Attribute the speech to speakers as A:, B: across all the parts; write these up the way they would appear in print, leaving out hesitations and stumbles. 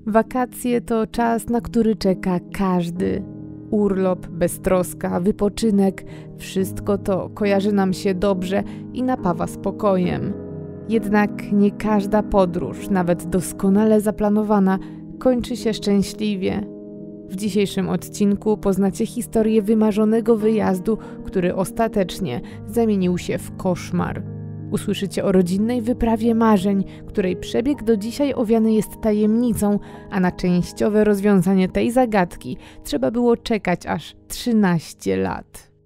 A: Wakacje to czas, na który czeka każdy. Urlop, beztroska, wypoczynek, wszystko to kojarzy nam się dobrze i napawa spokojem. Jednak nie każda podróż, nawet doskonale zaplanowana, kończy się szczęśliwie. W dzisiejszym odcinku poznacie historię wymarzonego wyjazdu, który ostatecznie zamienił się w koszmar. Usłyszycie o rodzinnej wyprawie marzeń, której przebieg do dzisiaj owiany jest tajemnicą, a na częściowe rozwiązanie tej zagadki trzeba było czekać aż 13 lat.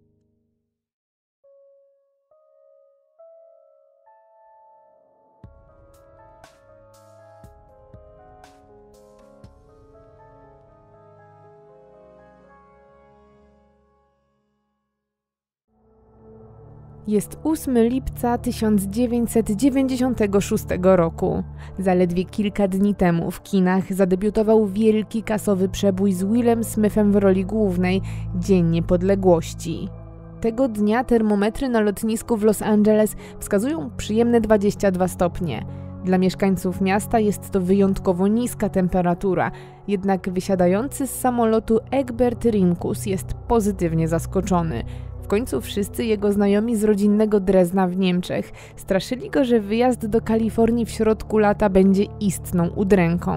A: Jest 8 lipca 1996 roku. Zaledwie kilka dni temu w kinach zadebiutował wielki kasowy przebój z Willem Smithem w roli głównej Dzień Niepodległości. Tego dnia termometry na lotnisku w Los Angeles wskazują przyjemne 22 stopnie. Dla mieszkańców miasta jest to wyjątkowo niska temperatura, jednak wysiadający z samolotu Egbert Rimkus jest pozytywnie zaskoczony. W końcu wszyscy jego znajomi z rodzinnego Drezna w Niemczech straszyli go, że wyjazd do Kalifornii w środku lata będzie istną udręką.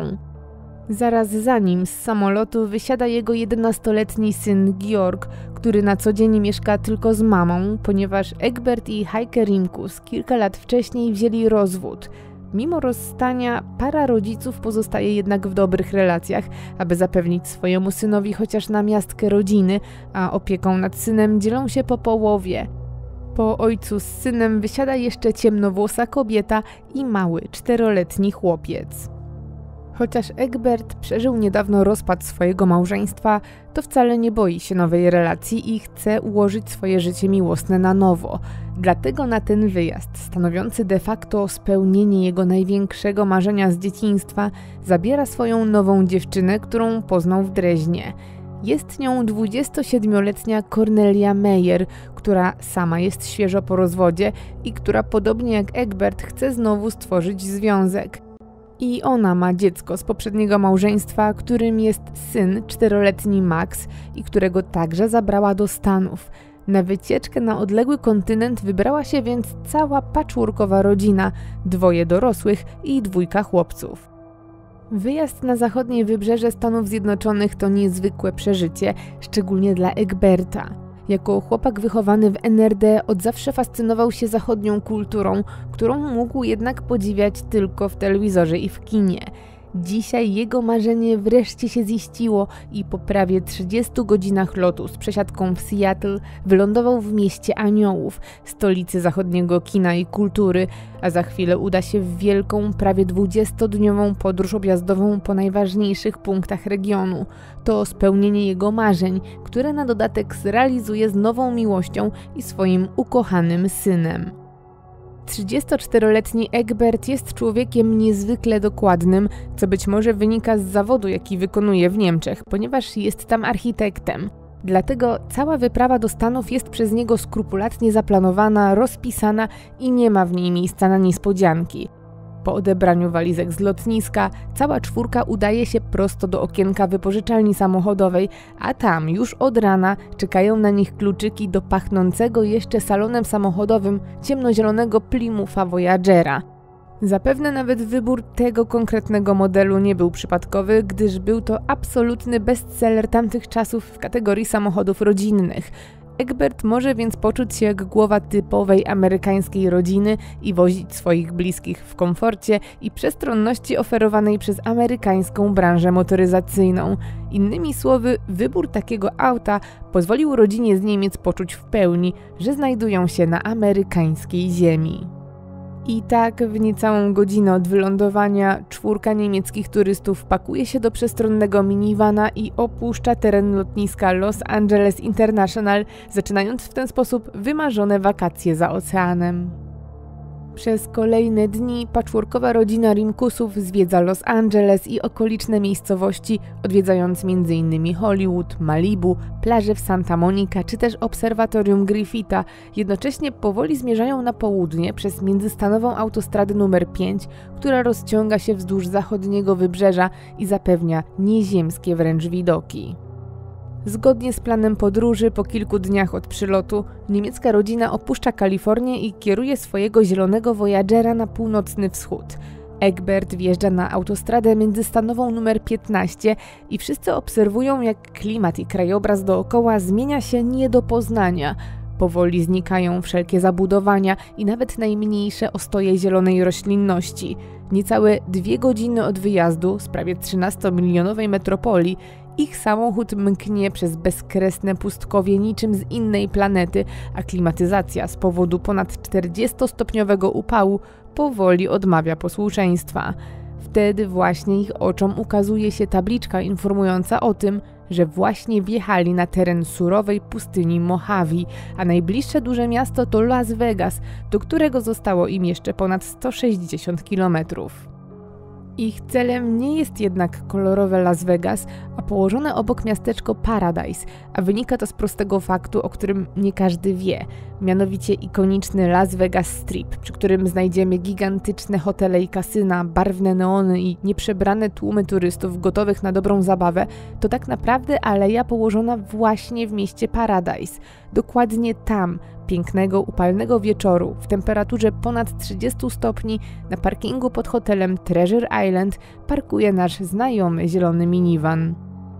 A: Zaraz za nim z samolotu wysiada jego 11-letni syn Georg, który na co dzień mieszka tylko z mamą, ponieważ Egbert i Heike Rimkus kilka lat wcześniej wzięli rozwód. Mimo rozstania para rodziców pozostaje jednak w dobrych relacjach, aby zapewnić swojemu synowi chociaż namiastkę rodziny, a opieką nad synem dzielą się po połowie. Po ojcu z synem wysiada jeszcze ciemnowłosa kobieta i mały 4-letni chłopiec. Chociaż Egbert przeżył niedawno rozpad swojego małżeństwa, to wcale nie boi się nowej relacji i chce ułożyć swoje życie miłosne na nowo. Dlatego na ten wyjazd, stanowiący de facto spełnienie jego największego marzenia z dzieciństwa, zabiera swoją nową dziewczynę, którą poznał w Dreźnie. Jest nią 27-letnia Cornelia Meyer, która sama jest świeżo po rozwodzie i która podobnie jak Egbert chce znowu stworzyć związek. I ona ma dziecko z poprzedniego małżeństwa, którym jest syn 4-letni Max i którego także zabrała do Stanów. Na wycieczkę na odległy kontynent wybrała się więc cała patchworkowa rodzina, 2 dorosłych i 2 chłopców. Wyjazd na zachodnie wybrzeże Stanów Zjednoczonych to niezwykłe przeżycie, szczególnie dla Egberta. Jako chłopak wychowany w NRD od zawsze fascynował się zachodnią kulturą, którą mógł jednak podziwiać tylko w telewizorze i w kinie. Dzisiaj jego marzenie wreszcie się ziściło i po prawie 30 godzinach lotu z przesiadką w Seattle wylądował w mieście Aniołów, stolicy zachodniego kina i kultury, a za chwilę uda się w wielką, prawie 20-dniową podróż objazdową po najważniejszych punktach regionu. To spełnienie jego marzeń, które na dodatek zrealizuje z nową miłością i swoim ukochanym synem. 34-letni Egbert jest człowiekiem niezwykle dokładnym, co być może wynika z zawodu, jaki wykonuje w Niemczech, ponieważ jest tam architektem. Dlatego cała wyprawa do Stanów jest przez niego skrupulatnie zaplanowana, rozpisana i nie ma w niej miejsca na niespodzianki. Po odebraniu walizek z lotniska, cała 4 udaje się prosto do okienka wypożyczalni samochodowej, a tam już od rana czekają na nich kluczyki do pachnącego jeszcze salonem samochodowym ciemnozielonego Plymoutha Voyagera. Zapewne nawet wybór tego konkretnego modelu nie był przypadkowy, gdyż był to absolutny bestseller tamtych czasów w kategorii samochodów rodzinnych. Egbert może więc poczuć się jak głowa typowej amerykańskiej rodziny i wozić swoich bliskich w komforcie i przestronności oferowanej przez amerykańską branżę motoryzacyjną. Innymi słowy, wybór takiego auta pozwolił rodzinie z Niemiec poczuć w pełni, że znajdują się na amerykańskiej ziemi. I tak w niecałą godzinę od wylądowania 4 niemieckich turystów pakuje się do przestronnego minivana i opuszcza teren lotniska Los Angeles International, zaczynając w ten sposób wymarzone wakacje za oceanem. Przez kolejne dni patchworkowa rodzina Rimkusów zwiedza Los Angeles i okoliczne miejscowości, odwiedzając m.in. Hollywood, Malibu, plaże w Santa Monica czy też obserwatorium Griffitha. Jednocześnie powoli zmierzają na południe przez międzystanową autostradę numer 5, która rozciąga się wzdłuż zachodniego wybrzeża i zapewnia nieziemskie wręcz widoki. Zgodnie z planem podróży, po kilku dniach od przylotu, niemiecka rodzina opuszcza Kalifornię i kieruje swojego zielonego Voyagera na północny wschód. Egbert wjeżdża na autostradę międzystanową numer 15 i wszyscy obserwują, jak klimat i krajobraz dookoła zmienia się nie do poznania. Powoli znikają wszelkie zabudowania i nawet najmniejsze ostoje zielonej roślinności. Niecałe 2 godziny od wyjazdu z prawie 13-milionowej metropolii ich samochód mknie przez bezkresne pustkowie niczym z innej planety, a klimatyzacja z powodu ponad 40-stopniowego upału powoli odmawia posłuszeństwa. Wtedy właśnie ich oczom ukazuje się tabliczka informująca o tym, że właśnie wjechali na teren surowej pustyni Mojave, a najbliższe duże miasto to Las Vegas, do którego zostało im jeszcze ponad 160 kilometrów. Ich celem nie jest jednak kolorowe Las Vegas, a położone obok miasteczko Paradise, a wynika to z prostego faktu, o którym nie każdy wie, mianowicie ikoniczny Las Vegas Strip, przy którym znajdziemy gigantyczne hotele i kasyna, barwne neony i nieprzebrane tłumy turystów gotowych na dobrą zabawę, to tak naprawdę aleja położona właśnie w mieście Paradise. Dokładnie tam, pięknego, upalnego wieczoru, w temperaturze ponad 30 stopni, na parkingu pod hotelem Treasure Island parkuje nasz znajomy zielony minivan.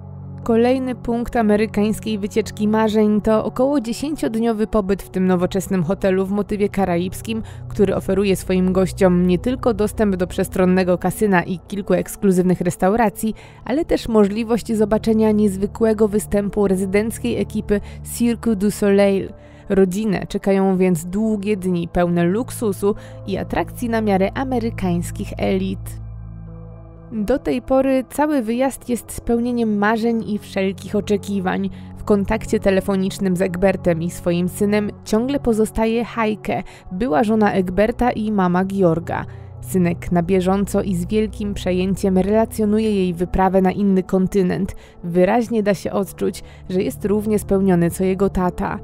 A: Kolejny punkt amerykańskiej wycieczki marzeń to około 10-dniowy pobyt w tym nowoczesnym hotelu w motywie karaibskim, który oferuje swoim gościom nie tylko dostęp do przestronnego kasyna i kilku ekskluzywnych restauracji, ale też możliwość zobaczenia niezwykłego występu rezydenckiej ekipy Cirque du Soleil. Rodzinę czekają więc długie dni pełne luksusu i atrakcji na miarę amerykańskich elit. Do tej pory cały wyjazd jest spełnieniem marzeń i wszelkich oczekiwań. W kontakcie telefonicznym z Egbertem i swoim synem ciągle pozostaje Heike, była żona Egberta i mama Georga. Synek na bieżąco i z wielkim przejęciem relacjonuje jej wyprawę na inny kontynent. Wyraźnie da się odczuć, że jest równie spełniony co jego tata.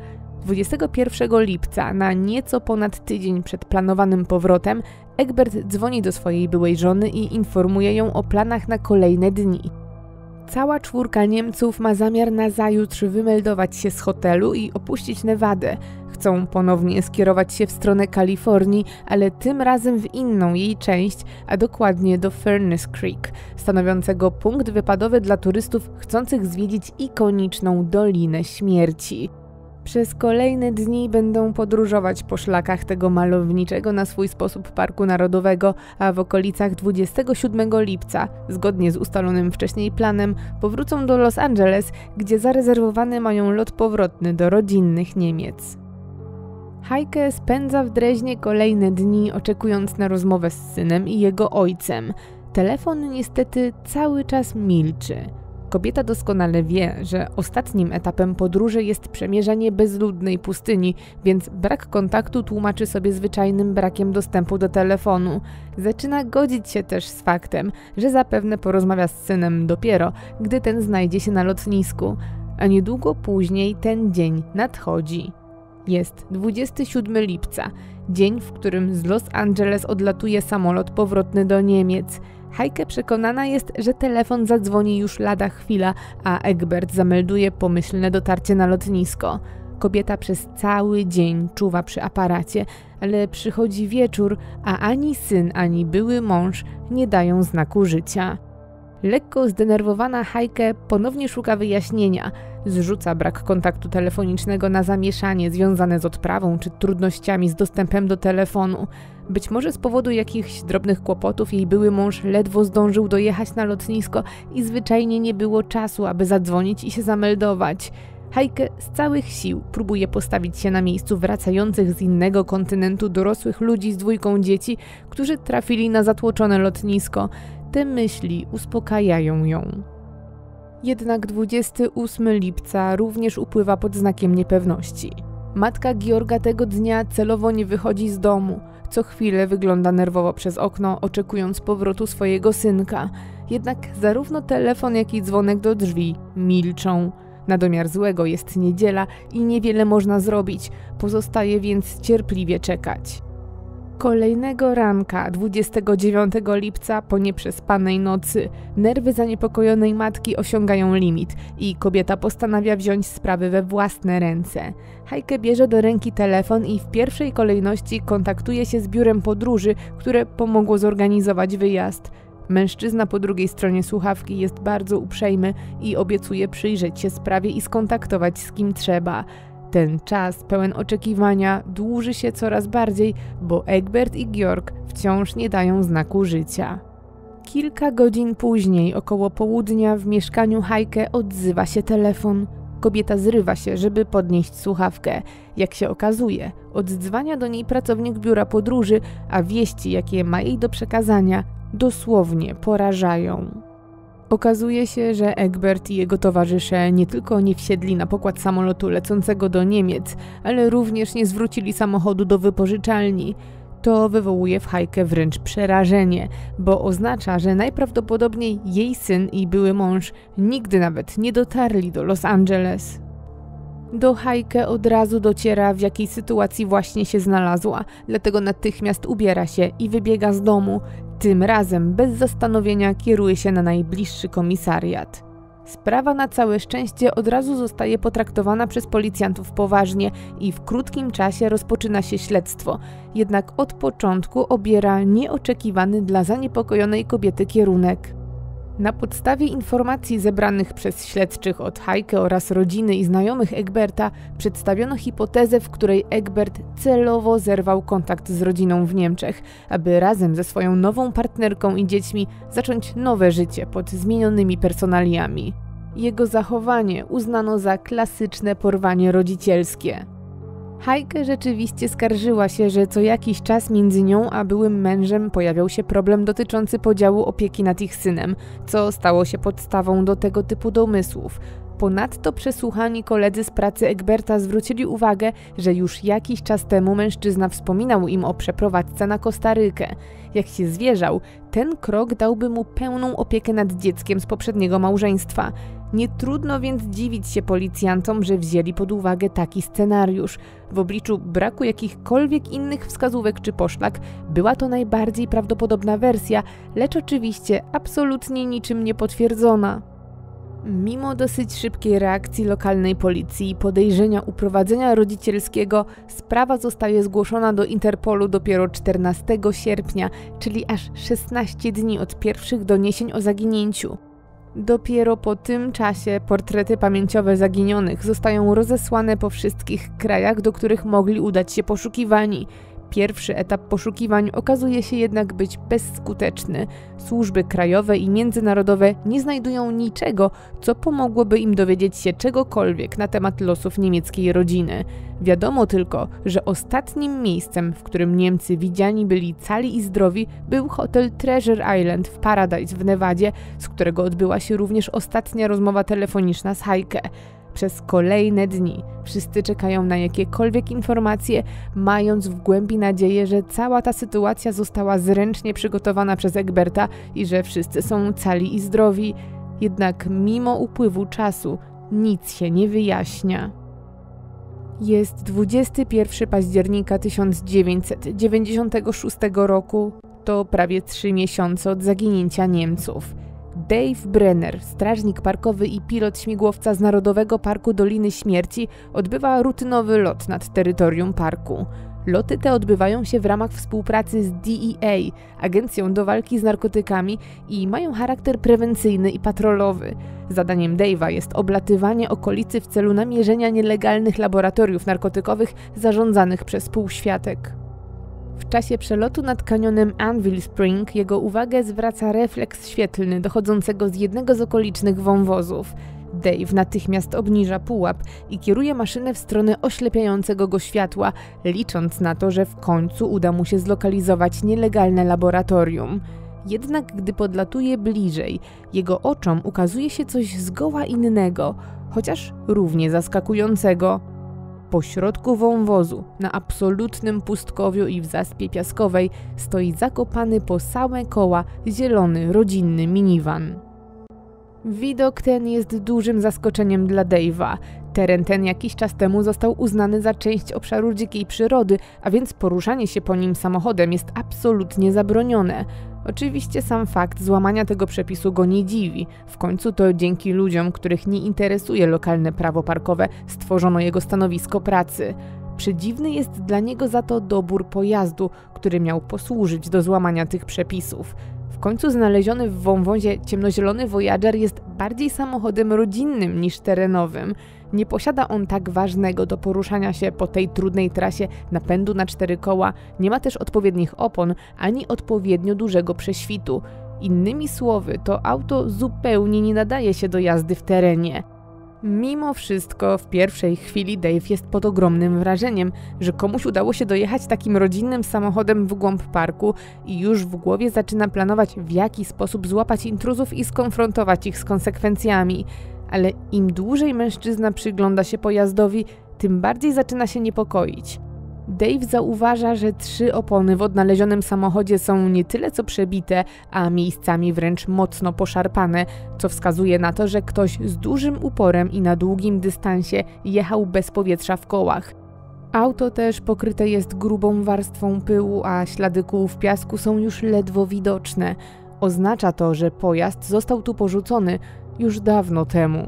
A: 21 lipca, na nieco ponad tydzień przed planowanym powrotem, Egbert dzwoni do swojej byłej żony i informuje ją o planach na kolejne dni. Cała 4 Niemców ma zamiar nazajutrz wymeldować się z hotelu i opuścić Nevadę. Chcą ponownie skierować się w stronę Kalifornii, ale tym razem w inną jej część, a dokładnie do Furnace Creek, stanowiącego punkt wypadowy dla turystów chcących zwiedzić ikoniczną Dolinę Śmierci. Przez kolejne dni będą podróżować po szlakach tego malowniczego na swój sposób parku narodowego, a w okolicach 27 lipca, zgodnie z ustalonym wcześniej planem, powrócą do Los Angeles, gdzie zarezerwowany mają lot powrotny do rodzinnych Niemiec. Heike spędza w Dreźnie kolejne dni, oczekując na rozmowę z synem i jego ojcem. Telefon niestety cały czas milczy. Kobieta doskonale wie, że ostatnim etapem podróży jest przemierzanie bezludnej pustyni, więc brak kontaktu tłumaczy sobie zwyczajnym brakiem dostępu do telefonu. Zaczyna godzić się też z faktem, że zapewne porozmawia z synem dopiero, gdy ten znajdzie się na lotnisku. A niedługo później ten dzień nadchodzi. Jest 27 lipca, dzień, w którym z Los Angeles odlatuje samolot powrotny do Niemiec. Heike przekonana jest, że telefon zadzwoni już lada chwila, a Egbert zamelduje pomyślne dotarcie na lotnisko. Kobieta przez cały dzień czuwa przy aparacie, ale przychodzi wieczór, a ani syn, ani były mąż nie dają znaku życia. Lekko zdenerwowana Heike ponownie szuka wyjaśnienia. Zrzuca brak kontaktu telefonicznego na zamieszanie związane z odprawą czy trudnościami z dostępem do telefonu. Być może z powodu jakichś drobnych kłopotów jej były mąż ledwo zdążył dojechać na lotnisko i zwyczajnie nie było czasu, aby zadzwonić i się zameldować. Heike z całych sił próbuje postawić się na miejscu wracających z innego kontynentu dorosłych ludzi z 2 dzieci, którzy trafili na zatłoczone lotnisko. Te myśli uspokajają ją. Jednak 28 lipca również upływa pod znakiem niepewności. Matka Georga tego dnia celowo nie wychodzi z domu. Co chwilę wygląda nerwowo przez okno, oczekując powrotu swojego synka. Jednak zarówno telefon, jak i dzwonek do drzwi milczą. Na domiar złego jest niedziela i niewiele można zrobić, pozostaje więc cierpliwie czekać. Kolejnego ranka, 29 lipca, po nieprzespanej nocy, nerwy zaniepokojonej matki osiągają limit i kobieta postanawia wziąć sprawy we własne ręce. Heike bierze do ręki telefon i w pierwszej kolejności kontaktuje się z biurem podróży, które pomogło zorganizować wyjazd. Mężczyzna po drugiej stronie słuchawki jest bardzo uprzejmy i obiecuje przyjrzeć się sprawie i skontaktować z kim trzeba. Ten czas pełen oczekiwania dłuży się coraz bardziej, bo Egbert i Georg wciąż nie dają znaku życia. Kilka godzin później, około południa, w mieszkaniu Heike odzywa się telefon. Kobieta zrywa się, żeby podnieść słuchawkę. Jak się okazuje, oddzwania do niej pracownik biura podróży, a wieści, jakie ma jej do przekazania, dosłownie porażają. Okazuje się, że Egbert i jego towarzysze nie tylko nie wsiedli na pokład samolotu lecącego do Niemiec, ale również nie zwrócili samochodu do wypożyczalni. To wywołuje w Heike wręcz przerażenie, bo oznacza, że najprawdopodobniej jej syn i były mąż nigdy nawet nie dotarli do Los Angeles. Do Heike od razu dociera, w jakiej sytuacji właśnie się znalazła, dlatego natychmiast ubiera się i wybiega z domu. Tym razem bez zastanowienia kieruje się na najbliższy komisariat. Sprawa na całe szczęście od razu zostaje potraktowana przez policjantów poważnie i w krótkim czasie rozpoczyna się śledztwo. Jednak od początku obiera nieoczekiwany dla zaniepokojonej kobiety kierunek. Na podstawie informacji zebranych przez śledczych od Heike oraz rodziny i znajomych Egberta przedstawiono hipotezę, w której Egbert celowo zerwał kontakt z rodziną w Niemczech, aby razem ze swoją nową partnerką i dziećmi zacząć nowe życie pod zmienionymi personaliami. Jego zachowanie uznano za klasyczne porwanie rodzicielskie. Heike rzeczywiście skarżyła się, że co jakiś czas między nią a byłym mężem pojawiał się problem dotyczący podziału opieki nad ich synem, co stało się podstawą do tego typu domysłów. Ponadto przesłuchani koledzy z pracy Egberta zwrócili uwagę, że już jakiś czas temu mężczyzna wspominał im o przeprowadzce na Kostarykę. Jak się zwierzał, ten krok dałby mu pełną opiekę nad dzieckiem z poprzedniego małżeństwa. Nie trudno więc dziwić się policjantom, że wzięli pod uwagę taki scenariusz. W obliczu braku jakichkolwiek innych wskazówek czy poszlak była to najbardziej prawdopodobna wersja, lecz oczywiście absolutnie niczym nie potwierdzona. Mimo dosyć szybkiej reakcji lokalnej policji i podejrzenia uprowadzenia rodzicielskiego, sprawa zostaje zgłoszona do Interpolu dopiero 14 sierpnia, czyli aż 16 dni od pierwszych doniesień o zaginięciu. Dopiero po tym czasie portrety pamięciowe zaginionych zostają rozesłane po wszystkich krajach, do których mogli udać się poszukiwani. Pierwszy etap poszukiwań okazuje się jednak być bezskuteczny. Służby krajowe i międzynarodowe nie znajdują niczego, co pomogłoby im dowiedzieć się czegokolwiek na temat losów niemieckiej rodziny. Wiadomo tylko, że ostatnim miejscem, w którym Niemcy widziani byli cali i zdrowi, był hotel Treasure Island w Paradise w Nevadzie, z którego odbyła się również ostatnia rozmowa telefoniczna z Heike. Przez kolejne dni wszyscy czekają na jakiekolwiek informacje, mając w głębi nadzieję, że cała ta sytuacja została zręcznie przygotowana przez Egberta i że wszyscy są cali i zdrowi. Jednak mimo upływu czasu nic się nie wyjaśnia. Jest 21 października 1996 roku. To prawie 3 miesiące od zaginięcia Niemców. Dave Brenner, strażnik parkowy i pilot śmigłowca z Narodowego Parku Doliny Śmierci, odbywa rutynowy lot nad terytorium parku. Loty te odbywają się w ramach współpracy z DEA, Agencją do Walki z Narkotykami, i mają charakter prewencyjny i patrolowy. Zadaniem Dave'a jest oblatywanie okolicy w celu namierzenia nielegalnych laboratoriów narkotykowych zarządzanych przez półświatek. W czasie przelotu nad kanionem Anvil Spring jego uwagę zwraca refleks świetlny dochodzącego z jednego z okolicznych wąwozów. Dave natychmiast obniża pułap i kieruje maszynę w stronę oślepiającego go światła, licząc na to, że w końcu uda mu się zlokalizować nielegalne laboratorium. Jednak gdy podlatuje bliżej, jego oczom ukazuje się coś zgoła innego, chociaż równie zaskakującego. Pośrodku wąwozu, na absolutnym pustkowiu i w zaspie piaskowej, stoi zakopany po same koła zielony, rodzinny minivan. Widok ten jest dużym zaskoczeniem dla Dave'a. Teren ten jakiś czas temu został uznany za część obszaru dzikiej przyrody, a więc poruszanie się po nim samochodem jest absolutnie zabronione. Oczywiście sam fakt złamania tego przepisu go nie dziwi. W końcu to dzięki ludziom, których nie interesuje lokalne prawo parkowe, stworzono jego stanowisko pracy. Przedziwny jest dla niego za to dobór pojazdu, który miał posłużyć do złamania tych przepisów. W końcu znaleziony w wąwozie ciemnozielony Voyager jest bardziej samochodem rodzinnym niż terenowym. Nie posiada on tak ważnego do poruszania się po tej trudnej trasie napędu na 4 koła, nie ma też odpowiednich opon ani odpowiednio dużego prześwitu. Innymi słowy, to auto zupełnie nie nadaje się do jazdy w terenie. Mimo wszystko w pierwszej chwili Dave jest pod ogromnym wrażeniem, że komuś udało się dojechać takim rodzinnym samochodem w głąb parku i już w głowie zaczyna planować, w jaki sposób złapać intruzów i skonfrontować ich z konsekwencjami. Ale im dłużej mężczyzna przygląda się pojazdowi, tym bardziej zaczyna się niepokoić. Dave zauważa, że 3 opony w odnalezionym samochodzie są nie tyle co przebite, a miejscami wręcz mocno poszarpane, co wskazuje na to, że ktoś z dużym uporem i na długim dystansie jechał bez powietrza w kołach. Auto też pokryte jest grubą warstwą pyłu, a ślady kół w piasku są już ledwo widoczne. Oznacza to, że pojazd został tu porzucony już dawno temu.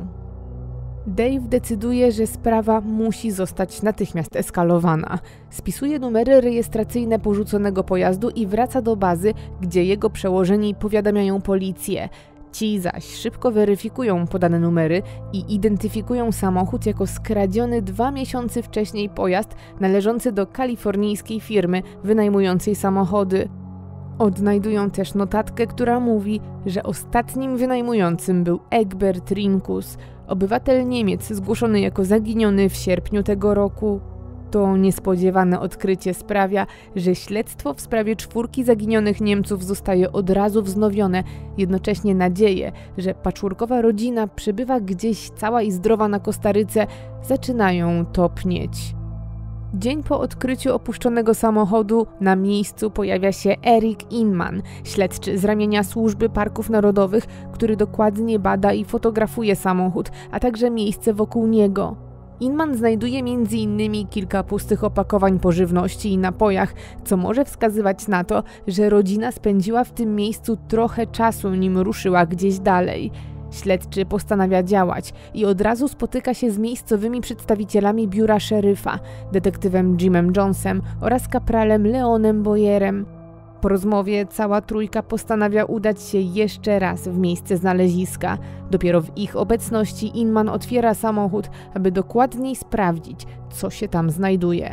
A: Dave decyduje, że sprawa musi zostać natychmiast eskalowana. Spisuje numery rejestracyjne porzuconego pojazdu i wraca do bazy, gdzie jego przełożeni powiadamiają policję. Ci zaś szybko weryfikują podane numery i identyfikują samochód jako skradziony 2 miesiące wcześniej pojazd należący do kalifornijskiej firmy wynajmującej samochody. Odnajdują też notatkę, która mówi, że ostatnim wynajmującym był Egbert Rinkus, obywatel Niemiec zgłoszony jako zaginiony w sierpniu tego roku. To niespodziewane odkrycie sprawia, że śledztwo w sprawie 4 zaginionych Niemców zostaje od razu wznowione, jednocześnie nadzieje, że patchworkowa rodzina przebywa gdzieś cała i zdrowa na Kostaryce, zaczynają topnieć. Dzień po odkryciu opuszczonego samochodu na miejscu pojawia się Eric Inman, śledczy z ramienia Służby Parków Narodowych, który dokładnie bada i fotografuje samochód, a także miejsce wokół niego. Inman znajduje m.in. kilka pustych opakowań po żywności i napojach, co może wskazywać na to, że rodzina spędziła w tym miejscu trochę czasu, nim ruszyła gdzieś dalej. Śledczy postanawia działać i od razu spotyka się z miejscowymi przedstawicielami biura szeryfa, detektywem Jimem Jonesem oraz kapralem Leonem Boyerem. Po rozmowie cała trójka postanawia udać się jeszcze raz w miejsce znaleziska. Dopiero w ich obecności Inman otwiera samochód, aby dokładniej sprawdzić, co się tam znajduje.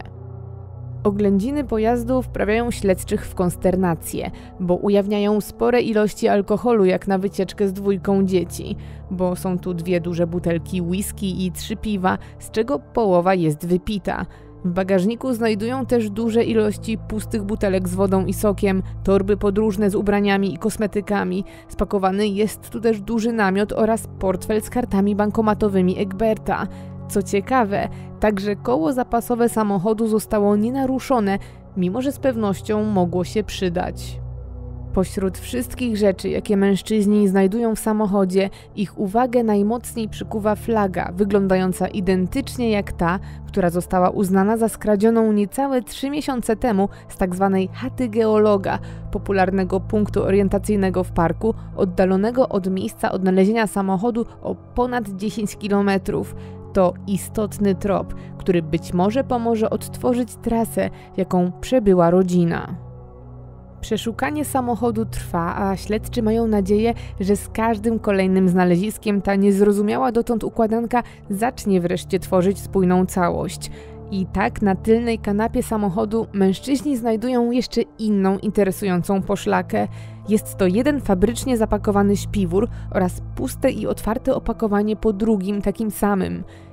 A: Oględziny pojazdu wprawiają śledczych w konsternację, bo ujawniają spore ilości alkoholu jak na wycieczkę z 2 dzieci, bo są tu 2 duże butelki whisky i 3 piwa, z czego połowa jest wypita. W bagażniku znajdują też duże ilości pustych butelek z wodą i sokiem, torby podróżne z ubraniami i kosmetykami. Spakowany jest tu też duży namiot oraz portfel z kartami bankomatowymi Egberta. Co ciekawe, także koło zapasowe samochodu zostało nienaruszone, mimo że z pewnością mogło się przydać. Pośród wszystkich rzeczy, jakie mężczyźni znajdują w samochodzie, ich uwagę najmocniej przykuwa flaga, wyglądająca identycznie jak ta, która została uznana za skradzioną niecałe 3 miesiące temu z tzw. chaty geologa, popularnego punktu orientacyjnego w parku, oddalonego od miejsca odnalezienia samochodu o ponad 10 kilometrów. To istotny trop, który być może pomoże odtworzyć trasę, jaką przebyła rodzina. Przeszukanie samochodu trwa, a śledczy mają nadzieję, że z każdym kolejnym znaleziskiem ta niezrozumiała dotąd układanka zacznie wreszcie tworzyć spójną całość. I tak na tylnej kanapie samochodu mężczyźni znajdują jeszcze inną interesującą poszlakę. Jest to jeden fabrycznie zapakowany śpiwór oraz puste i otwarte opakowanie po drugim takim samym.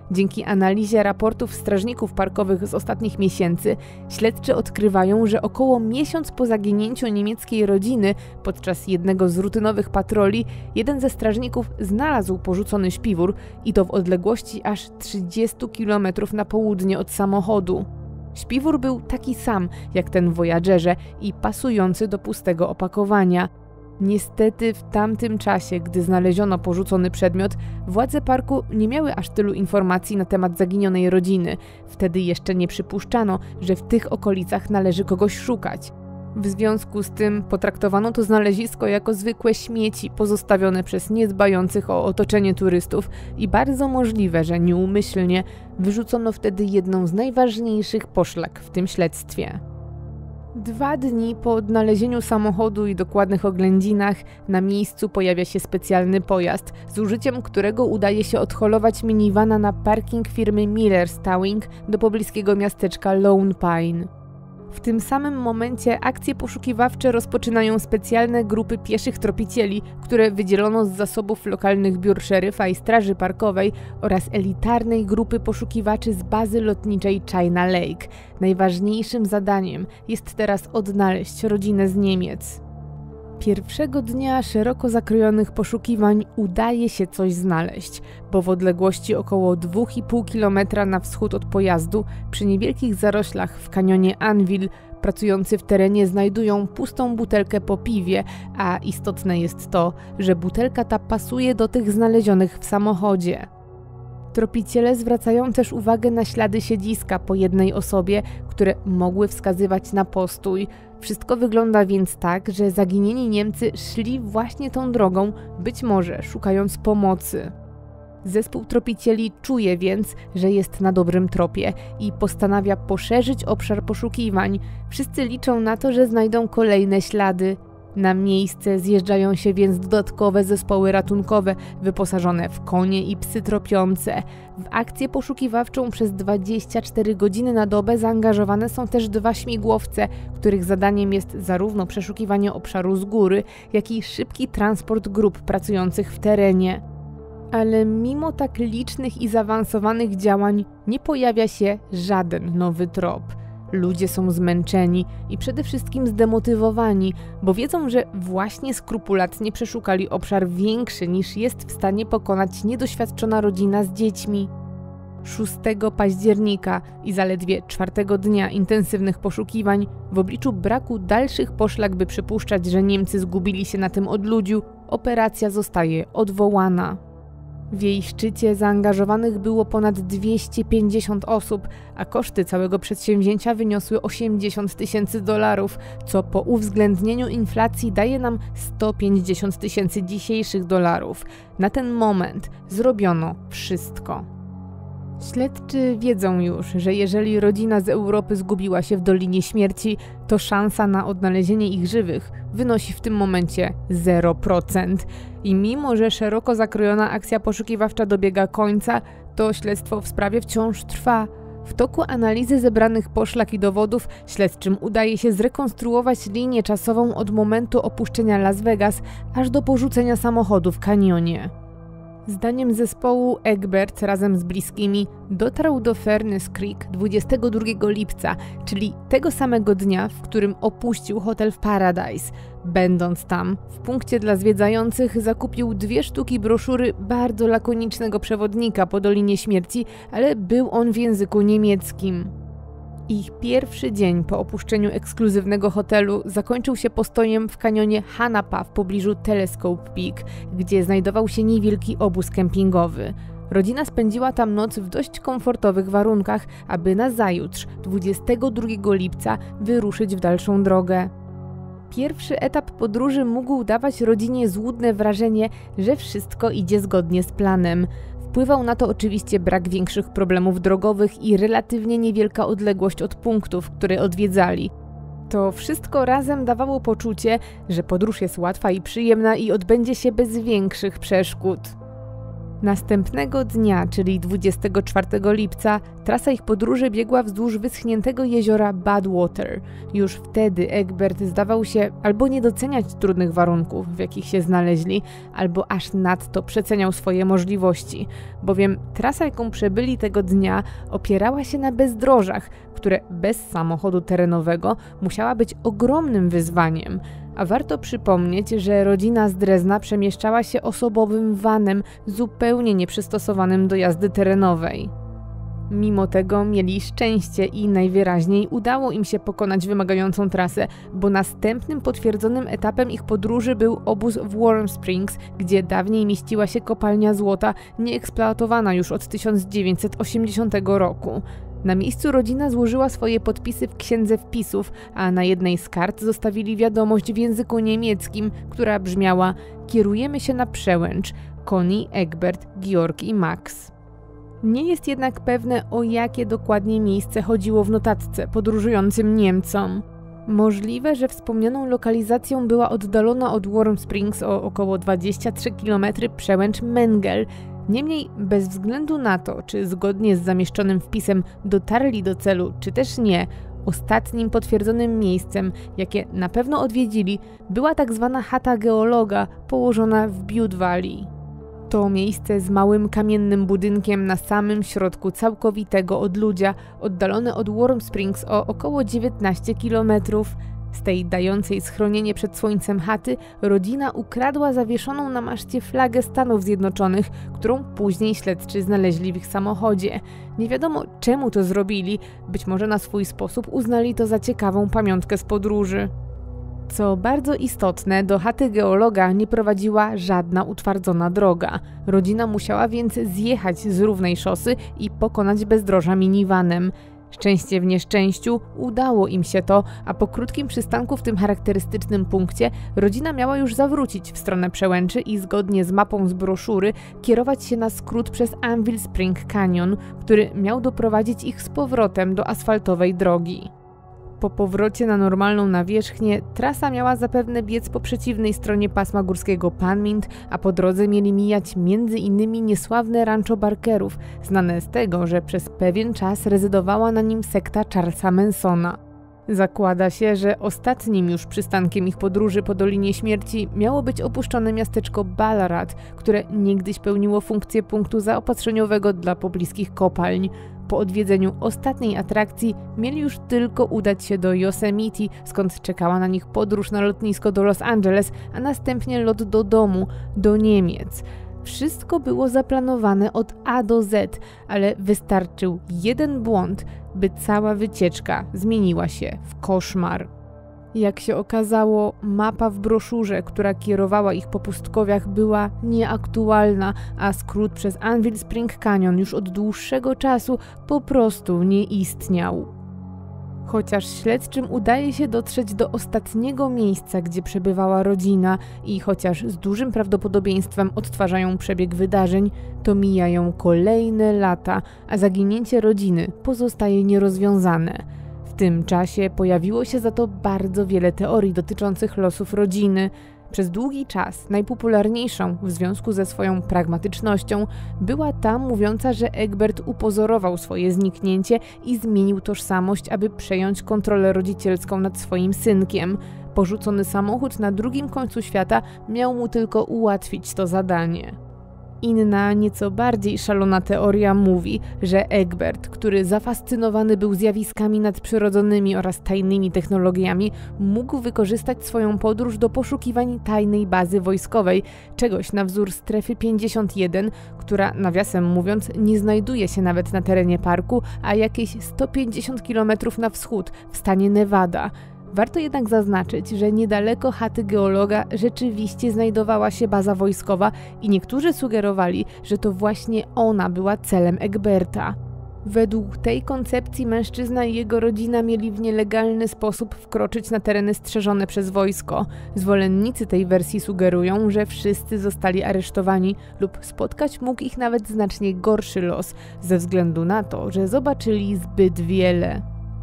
A: Dzięki analizie raportów strażników parkowych z ostatnich miesięcy, śledczy odkrywają, że około miesiąc po zaginięciu niemieckiej rodziny, podczas jednego z rutynowych patroli, jeden ze strażników znalazł porzucony śpiwór i to w odległości aż 30 km na południe od samochodu. Śpiwór był taki sam jak ten w Voyagerze i pasujący do pustego opakowania. Niestety w tamtym czasie, gdy znaleziono porzucony przedmiot, władze parku nie miały aż tylu informacji na temat zaginionej rodziny. Wtedy jeszcze nie przypuszczano, że w tych okolicach należy kogoś szukać. W związku z tym potraktowano to znalezisko jako zwykłe śmieci pozostawione przez niedbających o otoczenie turystów i bardzo możliwe, że nieumyślnie wyrzucono wtedy jedną z najważniejszych poszlak w tym śledztwie. 2 dni po odnalezieniu samochodu i dokładnych oględzinach na miejscu pojawia się specjalny pojazd, z użyciem którego udaje się odholować minivana na parking firmy Miller's Towing do pobliskiego miasteczka Lone Pine. W tym samym momencie akcje poszukiwawcze rozpoczynają specjalne grupy pieszych tropicieli, które wydzielono z zasobów lokalnych biur szeryfa i straży parkowej oraz elitarnej grupy poszukiwaczy z bazy lotniczej China Lake. Najważniejszym zadaniem jest teraz odnaleźć rodzinę z Niemiec. Pierwszego dnia szeroko zakrojonych poszukiwań udaje się coś znaleźć, bo w odległości około 2,5 km na wschód od pojazdu, przy niewielkich zaroślach w kanionie Anvil, pracujący w terenie znajdują pustą butelkę po piwie, a istotne jest to, że butelka ta pasuje do tych znalezionych w samochodzie. Tropiciele zwracają też uwagę na ślady siedziska po jednej osobie, które mogły wskazywać na postój. Wszystko wygląda więc tak, że zaginieni Niemcy szli właśnie tą drogą, być może szukając pomocy. Zespół tropicieli czuje więc, że jest na dobrym tropie i postanawia poszerzyć obszar poszukiwań. Wszyscy liczą na to, że znajdą kolejne ślady. Na miejsce zjeżdżają się więc dodatkowe zespoły ratunkowe wyposażone w konie i psy tropiące. W akcję poszukiwawczą przez 24 godziny na dobę zaangażowane są też 2 śmigłowce, których zadaniem jest zarówno przeszukiwanie obszaru z góry, jak i szybki transport grup pracujących w terenie. Ale mimo tak licznych i zaawansowanych działań nie pojawia się żaden nowy trop. Ludzie są zmęczeni i przede wszystkim zdemotywowani, bo wiedzą, że właśnie skrupulatnie przeszukali obszar większy niż jest w stanie pokonać niedoświadczona rodzina z dziećmi. 6 października i zaledwie 4 dnia intensywnych poszukiwań, w obliczu braku dalszych poszlak, by przypuszczać, że Niemcy zgubili się na tym odludziu, operacja zostaje odwołana. W jej szczycie zaangażowanych było ponad 250 osób, a koszty całego przedsięwzięcia wyniosły $80,000, co po uwzględnieniu inflacji daje nam $150,000 dzisiejszych dolarów. Na ten moment zrobiono wszystko. Śledczy wiedzą już, że jeżeli rodzina z Europy zgubiła się w Dolinie Śmierci, to szansa na odnalezienie ich żywych wynosi w tym momencie 0%. I mimo, że szeroko zakrojona akcja poszukiwawcza dobiega końca, to śledztwo w sprawie wciąż trwa. W toku analizy zebranych poszlak i dowodów śledczym udaje się zrekonstruować linię czasową od momentu opuszczenia Las Vegas aż do porzucenia samochodu w kanionie. Zdaniem zespołu Egbert razem z bliskimi dotarł do Furnace Creek 22 lipca, czyli tego samego dnia, w którym opuścił hotel w Paradise. Będąc tam, w punkcie dla zwiedzających zakupił 2 sztuki broszury bardzo lakonicznego przewodnika po Dolinie Śmierci, ale był on w języku niemieckim. Ich pierwszy dzień po opuszczeniu ekskluzywnego hotelu zakończył się postojem w kanionie Hanapa w pobliżu Telescope Peak, gdzie znajdował się niewielki obóz kempingowy. Rodzina spędziła tam noc w dość komfortowych warunkach, aby nazajutrz, 22 lipca, wyruszyć w dalszą drogę. Pierwszy etap podróży mógł dawać rodzinie złudne wrażenie, że wszystko idzie zgodnie z planem. Wpływał na to oczywiście brak większych problemów drogowych i relatywnie niewielka odległość od punktów, które odwiedzali. To wszystko razem dawało poczucie, że podróż jest łatwa i przyjemna i odbędzie się bez większych przeszkód. Następnego dnia, czyli 24 lipca, trasa ich podróży biegła wzdłuż wyschniętego jeziora Badwater. Już wtedy Egbert zdawał się albo nie doceniać trudnych warunków, w jakich się znaleźli, albo aż nadto przeceniał swoje możliwości, bowiem trasa, jaką przebyli tego dnia, opierała się na bezdrożach, które bez samochodu terenowego musiała być ogromnym wyzwaniem. A warto przypomnieć, że rodzina z Drezna przemieszczała się osobowym vanem zupełnie nieprzystosowanym do jazdy terenowej. Mimo tego mieli szczęście i najwyraźniej udało im się pokonać wymagającą trasę, bo następnym potwierdzonym etapem ich podróży był obóz w Warm Springs, gdzie dawniej mieściła się kopalnia złota, nieeksploatowana już od 1980 roku. Na miejscu rodzina złożyła swoje podpisy w księdze wpisów, a na jednej z kart zostawili wiadomość w języku niemieckim, która brzmiała: kierujemy się na przełęcz. Connie, Egbert, Georg i Max. Nie jest jednak pewne, o jakie dokładnie miejsce chodziło w notatce podróżującym Niemcom. Możliwe, że wspomnianą lokalizacją była oddalona od Warm Springs o około 23 km przełęcz Mengel. Niemniej, bez względu na to, czy zgodnie z zamieszczonym wpisem dotarli do celu, czy też nie, ostatnim potwierdzonym miejscem, jakie na pewno odwiedzili, była tak zwana chata geologa położona w Butte Valley. To miejsce z małym kamiennym budynkiem na samym środku całkowitego odludzia, oddalone od Warm Springs o około 19 km. Z tej dającej schronienie przed słońcem chaty rodzina ukradła zawieszoną na maszcie flagę Stanów Zjednoczonych, którą później śledczy znaleźli w ich samochodzie. Nie wiadomo, czemu to zrobili, być może na swój sposób uznali to za ciekawą pamiątkę z podróży. Co bardzo istotne, do chaty geologa nie prowadziła żadna utwardzona droga. Rodzina musiała więc zjechać z równej szosy i pokonać bezdroża minivanem. Szczęście w nieszczęściu, udało im się to, a po krótkim przystanku w tym charakterystycznym punkcie rodzina miała już zawrócić w stronę przełęczy i zgodnie z mapą z broszury kierować się na skrót przez Anvil Spring Canyon, który miał doprowadzić ich z powrotem do asfaltowej drogi. Po powrocie na normalną nawierzchnię trasa miała zapewne biec po przeciwnej stronie pasma górskiego Panmint, a po drodze mieli mijać m.in. niesławne rancho Barkerów, znane z tego, że przez pewien czas rezydowała na nim sekta Charlesa Mansona. Zakłada się, że ostatnim już przystankiem ich podróży po Dolinie Śmierci miało być opuszczone miasteczko Ballarat, które niegdyś pełniło funkcję punktu zaopatrzeniowego dla pobliskich kopalń. Po odwiedzeniu ostatniej atrakcji mieli już tylko udać się do Yosemite, skąd czekała na nich podróż na lotnisko do Los Angeles, a następnie lot do domu, do Niemiec. Wszystko było zaplanowane od A do Z, ale wystarczył jeden błąd, by cała wycieczka zmieniła się w koszmar. Jak się okazało, mapa w broszurze, która kierowała ich po pustkowiach, była nieaktualna, a skrót przez Anvil Spring Canyon już od dłuższego czasu po prostu nie istniał. Chociaż śledczym udaje się dotrzeć do ostatniego miejsca, gdzie przebywała rodzina i chociaż z dużym prawdopodobieństwem odtwarzają przebieg wydarzeń, to mijają kolejne lata, a zaginięcie rodziny pozostaje nierozwiązane. W tym czasie pojawiło się za to bardzo wiele teorii dotyczących losów rodziny. Przez długi czas najpopularniejszą w związku ze swoją pragmatycznością była ta mówiąca, że Egbert upozorował swoje zniknięcie i zmienił tożsamość, aby przejąć kontrolę rodzicielską nad swoim synkiem. Porzucony samochód na drugim końcu świata miał mu tylko ułatwić to zadanie. Inna, nieco bardziej szalona teoria mówi, że Egbert, który zafascynowany był zjawiskami nadprzyrodzonymi oraz tajnymi technologiami, mógł wykorzystać swoją podróż do poszukiwań tajnej bazy wojskowej, czegoś na wzór Strefy 51, która, nawiasem mówiąc, nie znajduje się nawet na terenie parku, a jakieś 150 km na wschód, w stanie Nevada. Warto jednak zaznaczyć, że niedaleko chaty geologa rzeczywiście znajdowała się baza wojskowa i niektórzy sugerowali, że to właśnie ona była celem Egberta. Według tej koncepcji mężczyzna i jego rodzina mieli w nielegalny sposób wkroczyć na tereny strzeżone przez wojsko. Zwolennicy tej wersji sugerują, że wszyscy zostali aresztowani lub spotkać mógł ich nawet znacznie gorszy los, ze względu na to, że zobaczyli zbyt wiele.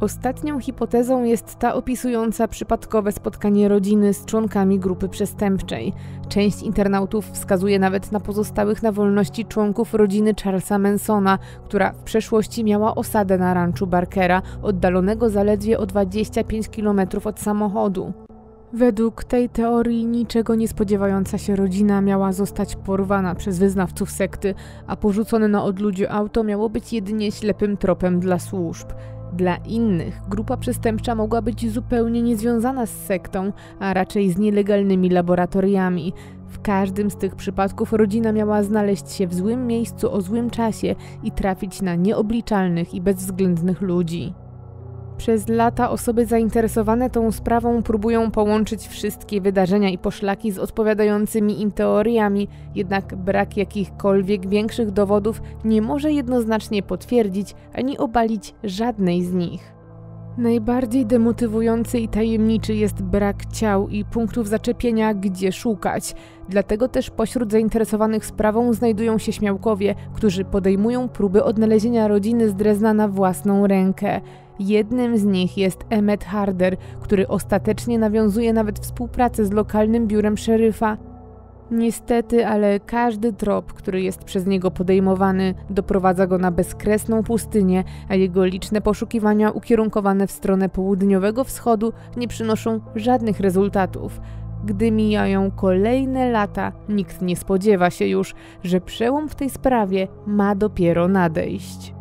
A: Ostatnią hipotezą jest ta opisująca przypadkowe spotkanie rodziny z członkami grupy przestępczej. Część internautów wskazuje nawet na pozostałych na wolności członków rodziny Charlesa Mansona, która w przeszłości miała osadę na ranczu Barkera, oddalonego zaledwie o 25 km od samochodu. Według tej teorii niczego nie spodziewająca się rodzina miała zostać porwana przez wyznawców sekty, a porzucone na odludziu auto miało być jedynie ślepym tropem dla służb. Dla innych grupa przestępcza mogła być zupełnie niezwiązana z sektą, a raczej z nielegalnymi laboratoriami. W każdym z tych przypadków rodzina miała znaleźć się w złym miejscu o złym czasie i trafić na nieobliczalnych i bezwzględnych ludzi. Przez lata osoby zainteresowane tą sprawą próbują połączyć wszystkie wydarzenia i poszlaki z odpowiadającymi im teoriami, jednak brak jakichkolwiek większych dowodów nie może jednoznacznie potwierdzić ani obalić żadnej z nich. Najbardziej demotywujący i tajemniczy jest brak ciał i punktów zaczepienia, gdzie szukać. Dlatego też pośród zainteresowanych sprawą znajdują się śmiałkowie, którzy podejmują próby odnalezienia rodziny z Drezna na własną rękę. Jednym z nich jest Emmett Harder, który ostatecznie nawiązuje nawet współpracę z lokalnym biurem szeryfa. Niestety, ale każdy trop, który jest przez niego podejmowany, doprowadza go na bezkresną pustynię, a jego liczne poszukiwania ukierunkowane w stronę południowego wschodu nie przynoszą żadnych rezultatów. Gdy mijają kolejne lata, nikt nie spodziewa się już, że przełom w tej sprawie ma dopiero nadejść.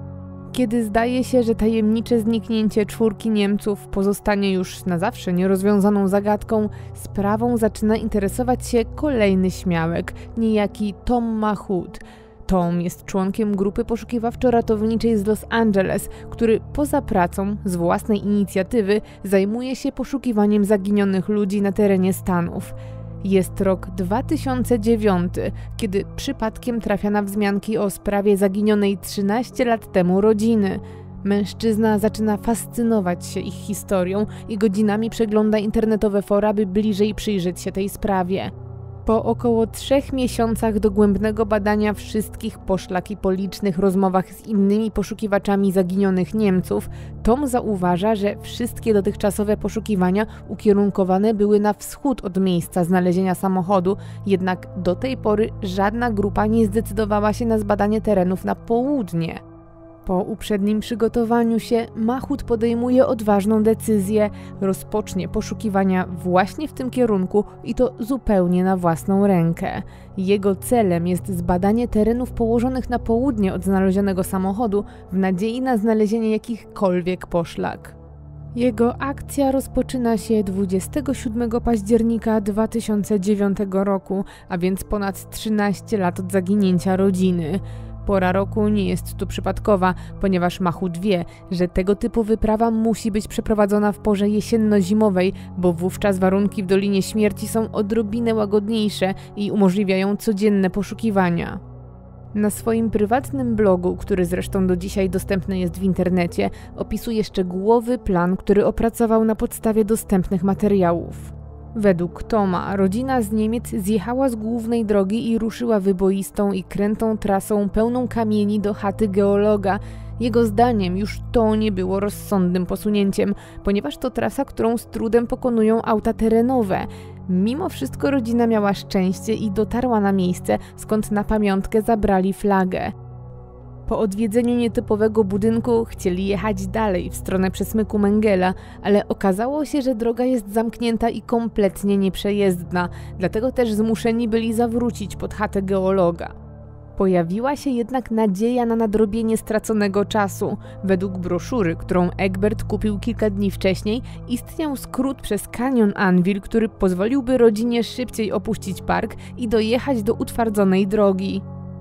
A: Kiedy zdaje się, że tajemnicze zniknięcie 4 Niemców pozostanie już na zawsze nierozwiązaną zagadką, sprawą zaczyna interesować się kolejny śmiałek, niejaki Tom Mahut. Tom jest członkiem grupy poszukiwawczo-ratowniczej z Los Angeles, który poza pracą, z własnej inicjatywy, zajmuje się poszukiwaniem zaginionych ludzi na terenie Stanów. Jest rok 2009, kiedy przypadkiem trafia na wzmianki o sprawie zaginionej 13 lat temu rodziny. Mężczyzna zaczyna fascynować się ich historią i godzinami przegląda internetowe fora, by bliżej przyjrzeć się tej sprawie. Po około 3 miesiącach dogłębnego badania wszystkich poszlak i po licznych rozmowach z innymi poszukiwaczami zaginionych Niemców, Tom zauważa, że wszystkie dotychczasowe poszukiwania ukierunkowane były na wschód od miejsca znalezienia samochodu, jednak do tej pory żadna grupa nie zdecydowała się na zbadanie terenów na południe. Po uprzednim przygotowaniu się Mahut podejmuje odważną decyzję, rozpocznie poszukiwania właśnie w tym kierunku i to zupełnie na własną rękę. Jego celem jest zbadanie terenów położonych na południe od znalezionego samochodu w nadziei na znalezienie jakichkolwiek poszlak. Jego akcja rozpoczyna się 27 października 2009 roku, a więc ponad 13 lat od zaginięcia rodziny. Pora roku nie jest tu przypadkowa, ponieważ Mahut wie, że tego typu wyprawa musi być przeprowadzona w porze jesienno-zimowej, bo wówczas warunki w Dolinie Śmierci są odrobinę łagodniejsze i umożliwiają codzienne poszukiwania. Na swoim prywatnym blogu, który zresztą do dzisiaj dostępny jest w internecie, opisuje szczegółowy plan, który opracował na podstawie dostępnych materiałów. Według Toma rodzina z Niemiec zjechała z głównej drogi i ruszyła wyboistą i krętą trasą pełną kamieni do chaty geologa. Jego zdaniem już to nie było rozsądnym posunięciem, ponieważ to trasa, którą z trudem pokonują auta terenowe. Mimo wszystko rodzina miała szczęście i dotarła na miejsce, skąd na pamiątkę zabrali flagę. Po odwiedzeniu nietypowego budynku chcieli jechać dalej w stronę przesmyku Mengela, ale okazało się, że droga jest zamknięta i kompletnie nieprzejezdna, dlatego też zmuszeni byli zawrócić pod chatę geologa. Pojawiła się jednak nadzieja na nadrobienie straconego czasu. Według broszury, którą Egbert kupił kilka dni wcześniej, istniał skrót przez Canyon Anvil, który pozwoliłby rodzinie szybciej opuścić park i dojechać do utwardzonej drogi.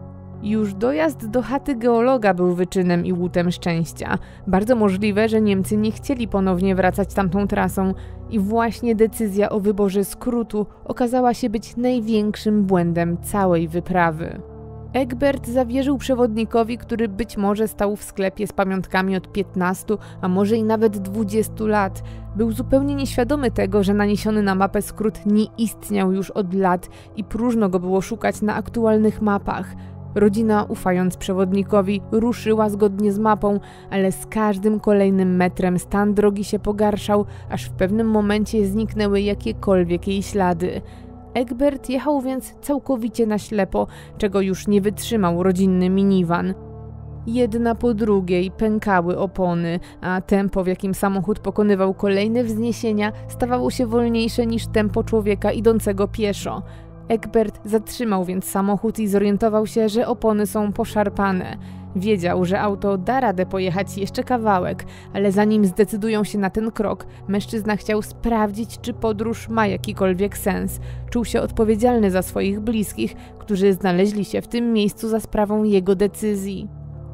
A: Już dojazd do chaty geologa był wyczynem i łutem szczęścia. Bardzo możliwe, że Niemcy nie chcieli ponownie wracać tamtą trasą i właśnie decyzja o wyborze skrótu okazała się być największym błędem całej wyprawy. Egbert zawierzył przewodnikowi, który być może stał w sklepie z pamiątkami od 15, a może i nawet 20 lat. Był zupełnie nieświadomy tego, że naniesiony na mapę skrót nie istniał już od lat i próżno go było szukać na aktualnych mapach. Rodzina, ufając przewodnikowi, ruszyła zgodnie z mapą, ale z każdym kolejnym metrem stan drogi się pogarszał, aż w pewnym momencie zniknęły jakiekolwiek jej ślady. Egbert jechał więc całkowicie na ślepo, czego już nie wytrzymał rodzinny minivan. Jedna po drugiej pękały opony, a tempo, w jakim samochód pokonywał kolejne wzniesienia, stawało się wolniejsze niż tempo człowieka idącego pieszo. Egbert zatrzymał więc samochód i zorientował się, że opony są poszarpane. Wiedział, że auto da radę pojechać jeszcze kawałek, ale zanim zdecydują się na ten krok, mężczyzna chciał sprawdzić, czy podróż ma jakikolwiek sens. Czuł się odpowiedzialny za swoich bliskich, którzy znaleźli się w tym miejscu za sprawą jego decyzji.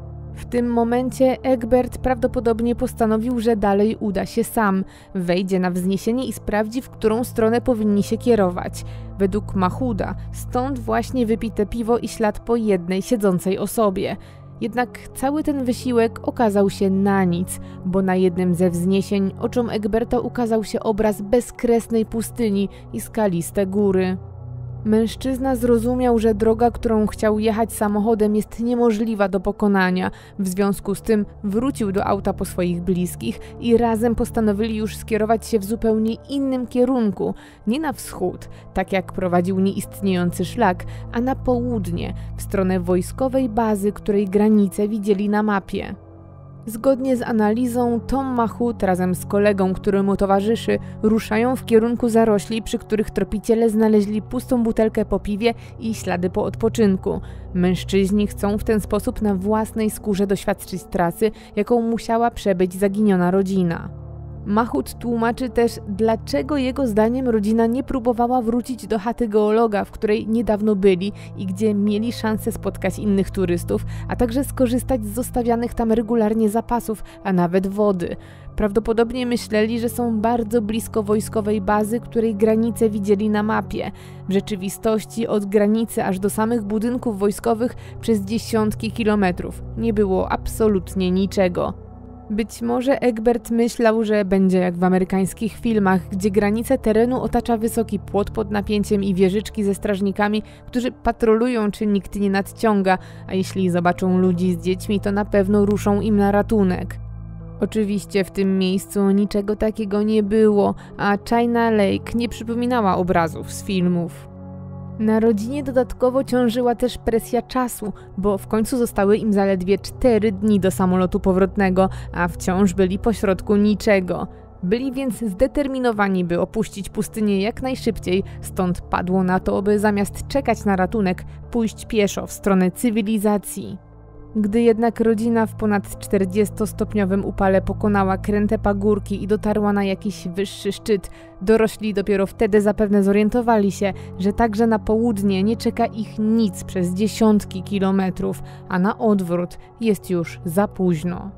A: W tym momencie Egbert prawdopodobnie postanowił, że dalej uda się sam. Wejdzie na wzniesienie i sprawdzi, w którą stronę powinni się kierować. Według Mahouda stąd właśnie wypite piwo i ślad po jednej siedzącej osobie. Jednak cały ten wysiłek okazał się na nic, bo na jednym ze wzniesień oczom Egberta ukazał się obraz bezkresnej pustyni i skaliste góry. Mężczyzna zrozumiał, że droga, którą chciał jechać samochodem, jest niemożliwa do pokonania. W związku z tym wrócił do auta po swoich bliskich i razem postanowili już skierować się w zupełnie innym kierunku. Nie na wschód, tak jak prowadził nieistniejący szlak, a na południe, w stronę wojskowej bazy, której granice widzieli na mapie. Zgodnie z analizą, Tom Mahood razem z kolegą, który mu towarzyszy, ruszają w kierunku zarośli, przy których tropiciele znaleźli pustą butelkę po piwie i ślady po odpoczynku. Mężczyźni chcą w ten sposób na własnej skórze doświadczyć trasy, jaką musiała przebyć zaginiona rodzina. Mahood tłumaczy też, dlaczego jego zdaniem rodzina nie próbowała wrócić do chaty geologa, w której niedawno byli i gdzie mieli szansę spotkać innych turystów, a także skorzystać z zostawianych tam regularnie zapasów, a nawet wody. Prawdopodobnie myśleli, że są bardzo blisko wojskowej bazy, której granice widzieli na mapie. W rzeczywistości od granicy aż do samych budynków wojskowych przez dziesiątki kilometrów nie było absolutnie niczego. Być może Egbert myślał, że będzie jak w amerykańskich filmach, gdzie granice terenu otacza wysoki płot pod napięciem i wieżyczki ze strażnikami, którzy patrolują, czy nikt nie nadciąga, a jeśli zobaczą ludzi z dziećmi, to na pewno ruszą im na ratunek. Oczywiście w tym miejscu niczego takiego nie było, a China Lake nie przypominała obrazów z filmów. Na rodzinie dodatkowo ciążyła też presja czasu, bo w końcu zostały im zaledwie 4 dni do samolotu powrotnego, a wciąż byli pośrodku niczego. Byli więc zdeterminowani, by opuścić pustynię jak najszybciej, stąd padło na to, by zamiast czekać na ratunek, pójść pieszo w stronę cywilizacji. Gdy jednak rodzina w ponad 40-stopniowym upale pokonała kręte pagórki i dotarła na jakiś wyższy szczyt, dorośli dopiero wtedy zapewne zorientowali się, że także na południe nie czeka ich nic przez dziesiątki kilometrów, a na odwrót jest już za późno.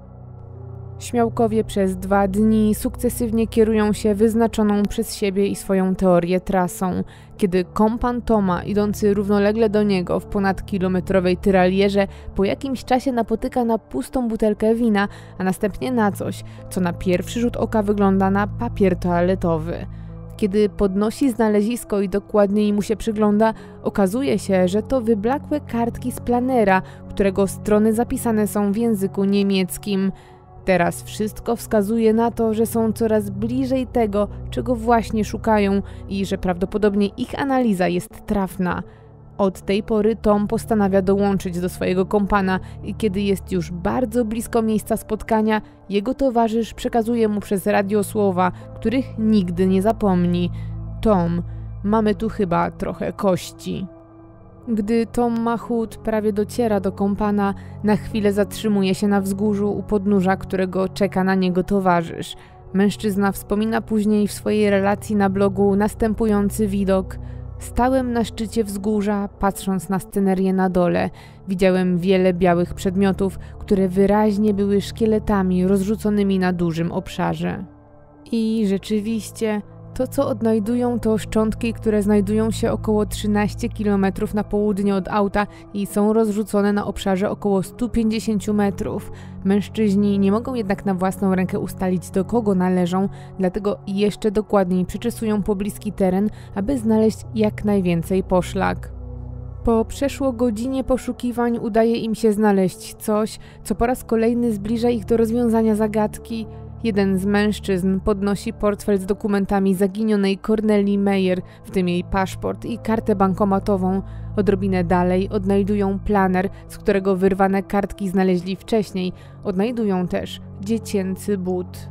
A: Śmiałkowie przez 2 dni sukcesywnie kierują się wyznaczoną przez siebie i swoją teorię trasą. Kiedy kompan Toma, idący równolegle do niego w ponadkilometrowej tyralierze, po jakimś czasie napotyka na pustą butelkę wina, a następnie na coś, co na pierwszy rzut oka wygląda na papier toaletowy. Kiedy podnosi znalezisko i dokładniej mu się przygląda, okazuje się, że to wyblakłe kartki z planera, którego strony zapisane są w języku niemieckim. Teraz wszystko wskazuje na to, że są coraz bliżej tego, czego właśnie szukają i że prawdopodobnie ich analiza jest trafna. Od tej pory Tom postanawia dołączyć do swojego kompana i kiedy jest już bardzo blisko miejsca spotkania, jego towarzysz przekazuje mu przez radio słowa, których nigdy nie zapomni. Tom, mamy tu chyba trochę kości. Gdy Tom Mahood prawie dociera do kompana, na chwilę zatrzymuje się na wzgórzu, u podnóża którego czeka na niego towarzysz. Mężczyzna wspomina później w swojej relacji na blogu następujący widok. Stałem na szczycie wzgórza, patrząc na scenerię na dole. Widziałem wiele białych przedmiotów, które wyraźnie były szkieletami rozrzuconymi na dużym obszarze. I rzeczywiście, to co odnajdują to szczątki, które znajdują się około 13 km na południe od auta i są rozrzucone na obszarze około 150 metrów. Mężczyźni nie mogą jednak na własną rękę ustalić, do kogo należą, dlatego jeszcze dokładniej przeczesują pobliski teren, aby znaleźć jak najwięcej poszlak. Po przeszło godzinie poszukiwań udaje im się znaleźć coś, co po raz kolejny zbliża ich do rozwiązania zagadki. Jeden z mężczyzn podnosi portfel z dokumentami zaginionej Cornelii Meyer, w tym jej paszport i kartę bankomatową. Odrobinę dalej odnajdują planer, z którego wyrwane kartki znaleźli wcześniej. Odnajdują też dziecięcy but.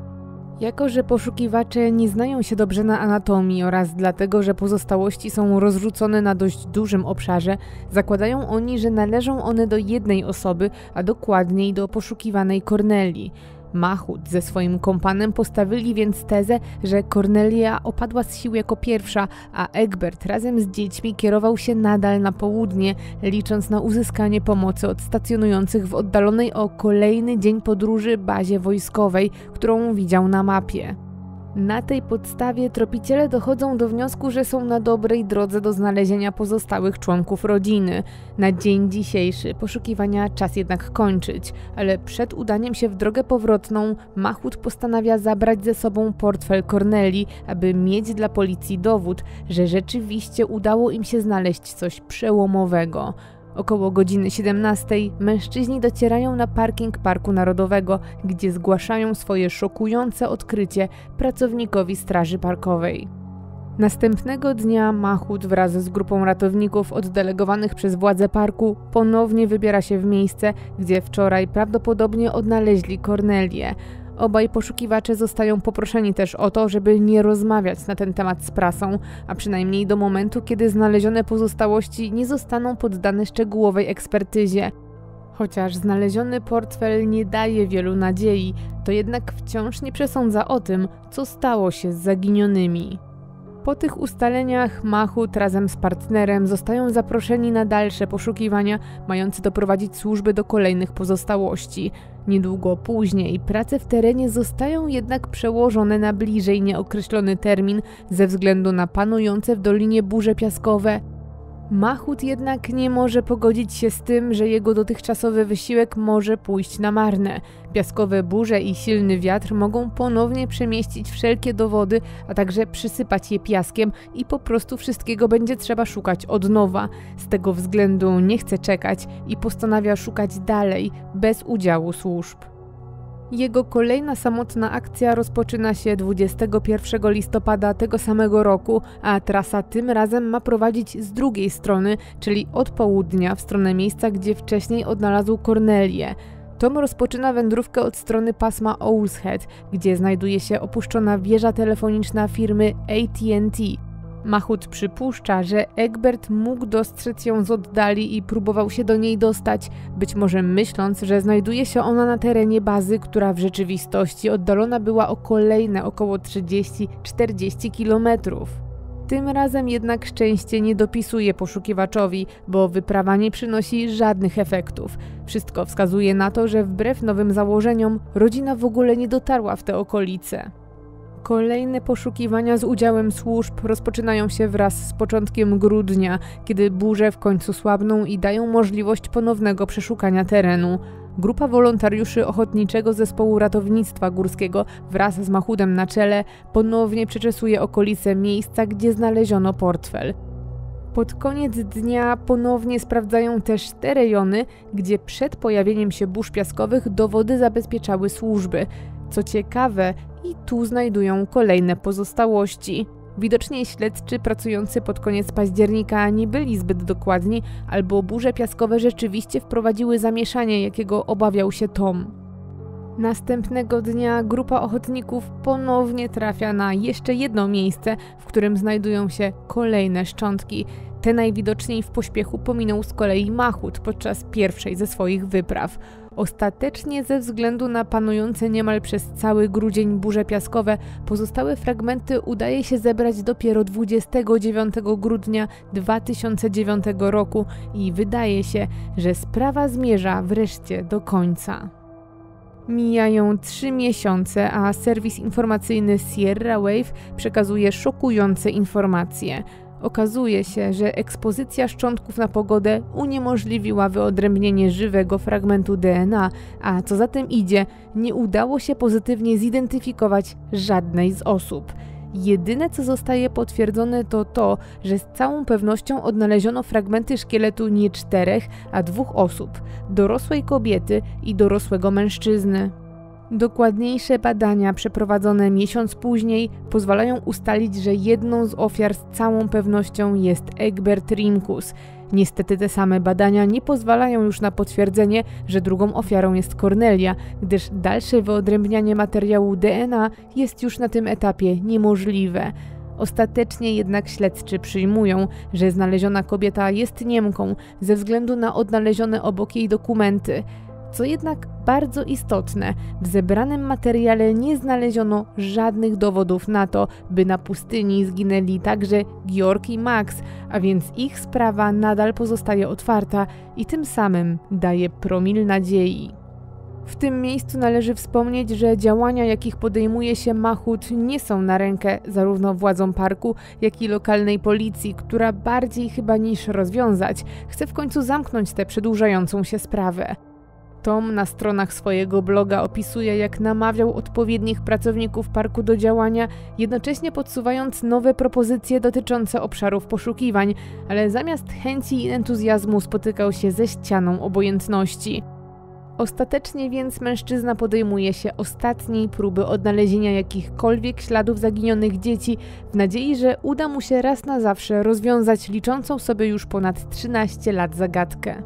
A: Jako że poszukiwacze nie znają się dobrze na anatomii oraz dlatego, że pozostałości są rozrzucone na dość dużym obszarze, zakładają oni, że należą one do jednej osoby, a dokładniej do poszukiwanej Cornelii. Mahut ze swoim kompanem postawili więc tezę, że Cornelia opadła z sił jako pierwsza, a Egbert razem z dziećmi kierował się nadal na południe, licząc na uzyskanie pomocy od stacjonujących w oddalonej o kolejny dzień podróży bazie wojskowej, którą widział na mapie. Na tej podstawie tropiciele dochodzą do wniosku, że są na dobrej drodze do znalezienia pozostałych członków rodziny. Na dzień dzisiejszy poszukiwania czas jednak kończyć, ale przed udaniem się w drogę powrotną Mahut postanawia zabrać ze sobą portfel Cornelii, aby mieć dla policji dowód, że rzeczywiście udało im się znaleźć coś przełomowego. Około godziny 17 mężczyźni docierają na parking Parku Narodowego, gdzie zgłaszają swoje szokujące odkrycie pracownikowi straży parkowej. Następnego dnia Mahut wraz z grupą ratowników oddelegowanych przez władze parku ponownie wybiera się w miejsce, gdzie wczoraj prawdopodobnie odnaleźli Cornelię. Obaj poszukiwacze zostają poproszeni też o to, żeby nie rozmawiać na ten temat z prasą, a przynajmniej do momentu, kiedy znalezione pozostałości nie zostaną poddane szczegółowej ekspertyzie. Chociaż znaleziony portfel nie daje wielu nadziei, to jednak wciąż nie przesądza o tym, co stało się z zaginionymi. Po tych ustaleniach Mahut razem z partnerem zostają zaproszeni na dalsze poszukiwania, mające doprowadzić służby do kolejnych pozostałości. Niedługo później prace w terenie zostają jednak przełożone na bliżej nieokreślony termin ze względu na panujące w dolinie burze piaskowe. Mahut jednak nie może pogodzić się z tym, że jego dotychczasowy wysiłek może pójść na marne. Piaskowe burze i silny wiatr mogą ponownie przemieścić wszelkie dowody, a także przysypać je piaskiem i po prostu wszystkiego będzie trzeba szukać od nowa. Z tego względu nie chce czekać i postanawia szukać dalej, bez udziału służb. Jego kolejna samotna akcja rozpoczyna się 21 listopada tego samego roku, a trasa tym razem ma prowadzić z drugiej strony, czyli od południa w stronę miejsca, gdzie wcześniej odnalazł Cornelię. Tom rozpoczyna wędrówkę od strony pasma Owl's Head, gdzie znajduje się opuszczona wieża telefoniczna firmy AT&T. Mahut przypuszcza, że Egbert mógł dostrzec ją z oddali i próbował się do niej dostać, być może myśląc, że znajduje się ona na terenie bazy, która w rzeczywistości oddalona była o kolejne około 30-40 kilometrów. Tym razem jednak szczęście nie dopisuje poszukiwaczowi, bo wyprawa nie przynosi żadnych efektów. Wszystko wskazuje na to, że wbrew nowym założeniom rodzina w ogóle nie dotarła w te okolice. Kolejne poszukiwania z udziałem służb rozpoczynają się wraz z początkiem grudnia, kiedy burze w końcu słabną i dają możliwość ponownego przeszukania terenu. Grupa wolontariuszy Ochotniczego Zespołu Ratownictwa Górskiego wraz z Mahutem na czele ponownie przeczesuje okolice miejsca, gdzie znaleziono portfel. Pod koniec dnia ponownie sprawdzają też te rejony, gdzie przed pojawieniem się burz piaskowych dowody zabezpieczały służby. Co ciekawe, i tu znajdują kolejne pozostałości. Widocznie śledczy pracujący pod koniec października nie byli zbyt dokładni, albo burze piaskowe rzeczywiście wprowadziły zamieszanie, jakiego obawiał się Tom. Następnego dnia grupa ochotników ponownie trafia na jeszcze jedno miejsce, w którym znajdują się kolejne szczątki. Te najwidoczniej w pośpiechu pominął z kolei Mahut podczas pierwszej ze swoich wypraw. Ostatecznie ze względu na panujące niemal przez cały grudzień burze piaskowe, pozostałe fragmenty udaje się zebrać dopiero 29 grudnia 2009 roku i wydaje się, że sprawa zmierza wreszcie do końca. Mijają 3 miesiące, a serwis informacyjny Sierra Wave przekazuje szokujące informacje. Okazuje się, że ekspozycja szczątków na pogodę uniemożliwiła wyodrębnienie żywego fragmentu DNA, a co za tym idzie, nie udało się pozytywnie zidentyfikować żadnej z osób. Jedyne, co zostaje potwierdzone, to to, że z całą pewnością odnaleziono fragmenty szkieletu nie 4, a 2 osób, dorosłej kobiety i dorosłego mężczyzny. Dokładniejsze badania przeprowadzone miesiąc później pozwalają ustalić, że jedną z ofiar z całą pewnością jest Egbert Rimkus. Niestety te same badania nie pozwalają już na potwierdzenie, że drugą ofiarą jest Cornelia, gdyż dalsze wyodrębnianie materiału DNA jest już na tym etapie niemożliwe. Ostatecznie jednak śledczy przyjmują, że znaleziona kobieta jest Niemką ze względu na odnalezione obok jej dokumenty. Co jednak bardzo istotne, w zebranym materiale nie znaleziono żadnych dowodów na to, by na pustyni zginęli także Georg i Max, a więc ich sprawa nadal pozostaje otwarta i tym samym daje promil nadziei. W tym miejscu należy wspomnieć, że działania, jakich podejmuje się Mahut, nie są na rękę zarówno władzom parku, jak i lokalnej policji, która bardziej chyba niż rozwiązać, chce w końcu zamknąć tę przedłużającą się sprawę. Tom na stronach swojego bloga opisuje, jak namawiał odpowiednich pracowników parku do działania, jednocześnie podsuwając nowe propozycje dotyczące obszarów poszukiwań, ale zamiast chęci i entuzjazmu spotykał się ze ścianą obojętności. Ostatecznie więc mężczyzna podejmuje się ostatniej próby odnalezienia jakichkolwiek śladów zaginionych dzieci w nadziei, że uda mu się raz na zawsze rozwiązać liczącą sobie już ponad 13 lat zagadkę.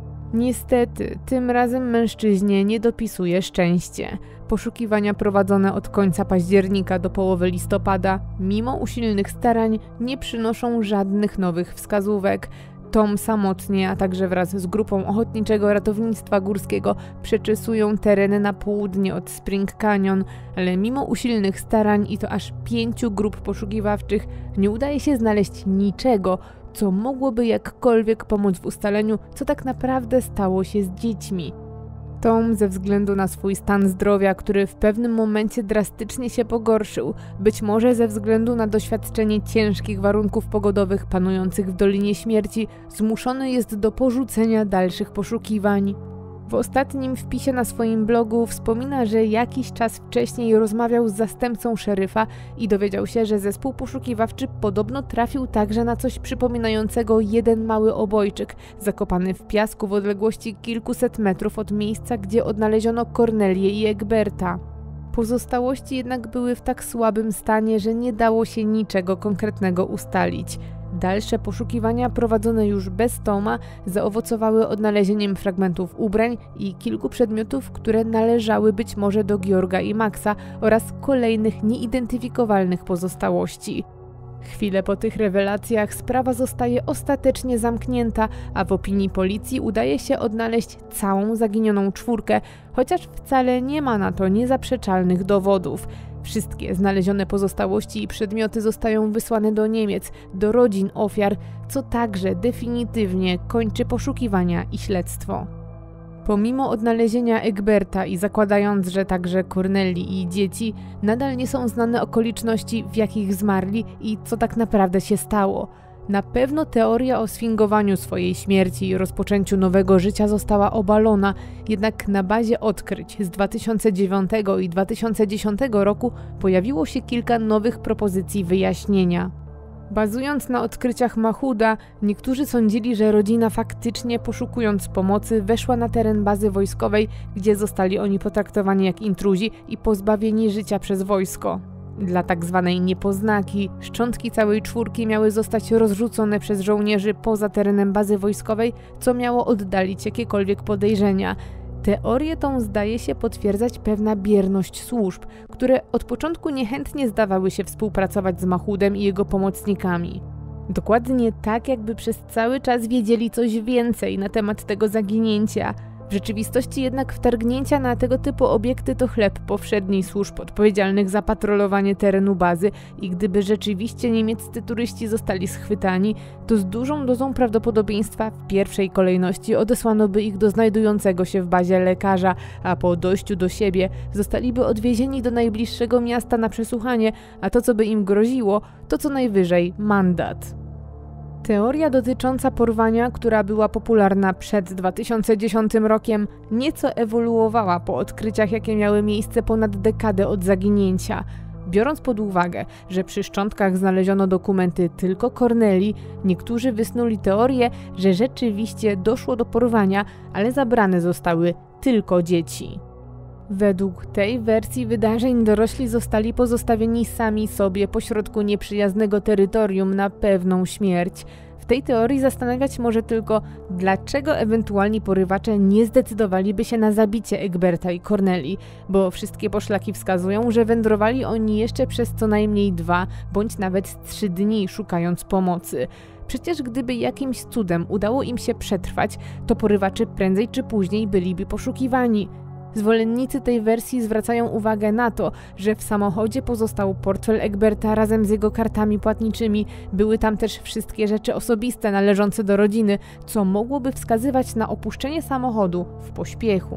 A: Niestety, tym razem mężczyźnie nie dopisuje szczęście. Poszukiwania prowadzone od końca października do połowy listopada, mimo usilnych starań, nie przynoszą żadnych nowych wskazówek. Tom samotnie, a także wraz z grupą Ochotniczego Ratownictwa Górskiego przeczesują tereny na południe od Spring Canyon, ale mimo usilnych starań i to aż 5 grup poszukiwawczych nie udaje się znaleźć niczego, co mogłoby jakkolwiek pomóc w ustaleniu, co tak naprawdę stało się z dziećmi. Tom ze względu na swój stan zdrowia, który w pewnym momencie drastycznie się pogorszył, być może ze względu na doświadczenie ciężkich warunków pogodowych panujących w Dolinie Śmierci, zmuszony jest do porzucenia dalszych poszukiwań. W ostatnim wpisie na swoim blogu wspomina, że jakiś czas wcześniej rozmawiał z zastępcą szeryfa i dowiedział się, że zespół poszukiwawczy podobno trafił także na coś przypominającego jeden mały obojczyk, zakopany w piasku w odległości kilkuset metrów od miejsca, gdzie odnaleziono Cornelię i Egberta. Pozostałości jednak były w tak słabym stanie, że nie dało się niczego konkretnego ustalić. Dalsze poszukiwania prowadzone już bez Toma zaowocowały odnalezieniem fragmentów ubrań i kilku przedmiotów, które należały być może do Georga i Maxa oraz kolejnych nieidentyfikowalnych pozostałości. Chwilę po tych rewelacjach sprawa zostaje ostatecznie zamknięta, a w opinii policji udaje się odnaleźć całą zaginioną czwórkę, chociaż wcale nie ma na to niezaprzeczalnych dowodów. Wszystkie znalezione pozostałości i przedmioty zostają wysłane do Niemiec, do rodzin ofiar, co także definitywnie kończy poszukiwania i śledztwo. Pomimo odnalezienia Egberta i zakładając, że także Cornelii i dzieci, nadal nie są znane okoliczności, w jakich zmarli i co tak naprawdę się stało. Na pewno teoria o sfingowaniu swojej śmierci i rozpoczęciu nowego życia została obalona, jednak na bazie odkryć z 2009 i 2010 roku pojawiło się kilka nowych propozycji wyjaśnienia. Bazując na odkryciach Mahuda, niektórzy sądzili, że rodzina faktycznie, poszukując pomocy, weszła na teren bazy wojskowej, gdzie zostali oni potraktowani jak intruzi i pozbawieni życia przez wojsko. Dla tak zwanej niepoznaki, szczątki całej czwórki miały zostać rozrzucone przez żołnierzy poza terenem bazy wojskowej, co miało oddalić jakiekolwiek podejrzenia. Teorię tą zdaje się potwierdzać pewna bierność służb, które od początku niechętnie zdawały się współpracować z Mahudem i jego pomocnikami. Dokładnie tak, jakby przez cały czas wiedzieli coś więcej na temat tego zaginięcia. W rzeczywistości jednak wtargnięcia na tego typu obiekty to chleb powszedni służb odpowiedzialnych za patrolowanie terenu bazy i gdyby rzeczywiście niemieccy turyści zostali schwytani, to z dużą dozą prawdopodobieństwa w pierwszej kolejności odesłano by ich do znajdującego się w bazie lekarza, a po dojściu do siebie zostaliby odwiezieni do najbliższego miasta na przesłuchanie, a to co by im groziło, to co najwyżej mandat. Teoria dotycząca porwania, która była popularna przed 2010 rokiem, nieco ewoluowała po odkryciach, jakie miały miejsce ponad dekadę od zaginięcia. Biorąc pod uwagę, że przy szczątkach znaleziono dokumenty tylko Corneli, niektórzy wysnuli teorię, że rzeczywiście doszło do porwania, ale zabrane zostały tylko dzieci. Według tej wersji wydarzeń dorośli zostali pozostawieni sami sobie pośrodku nieprzyjaznego terytorium na pewną śmierć. W tej teorii zastanawiać może tylko, dlaczego ewentualni porywacze nie zdecydowaliby się na zabicie Egberta i Corneli, bo wszystkie poszlaki wskazują, że wędrowali oni jeszcze przez co najmniej 2 bądź nawet 3 dni szukając pomocy. Przecież gdyby jakimś cudem udało im się przetrwać, to porywacze prędzej czy później byliby poszukiwani. Zwolennicy tej wersji zwracają uwagę na to, że w samochodzie pozostał portfel Egberta razem z jego kartami płatniczymi. Były tam też wszystkie rzeczy osobiste należące do rodziny, co mogłoby wskazywać na opuszczenie samochodu w pośpiechu.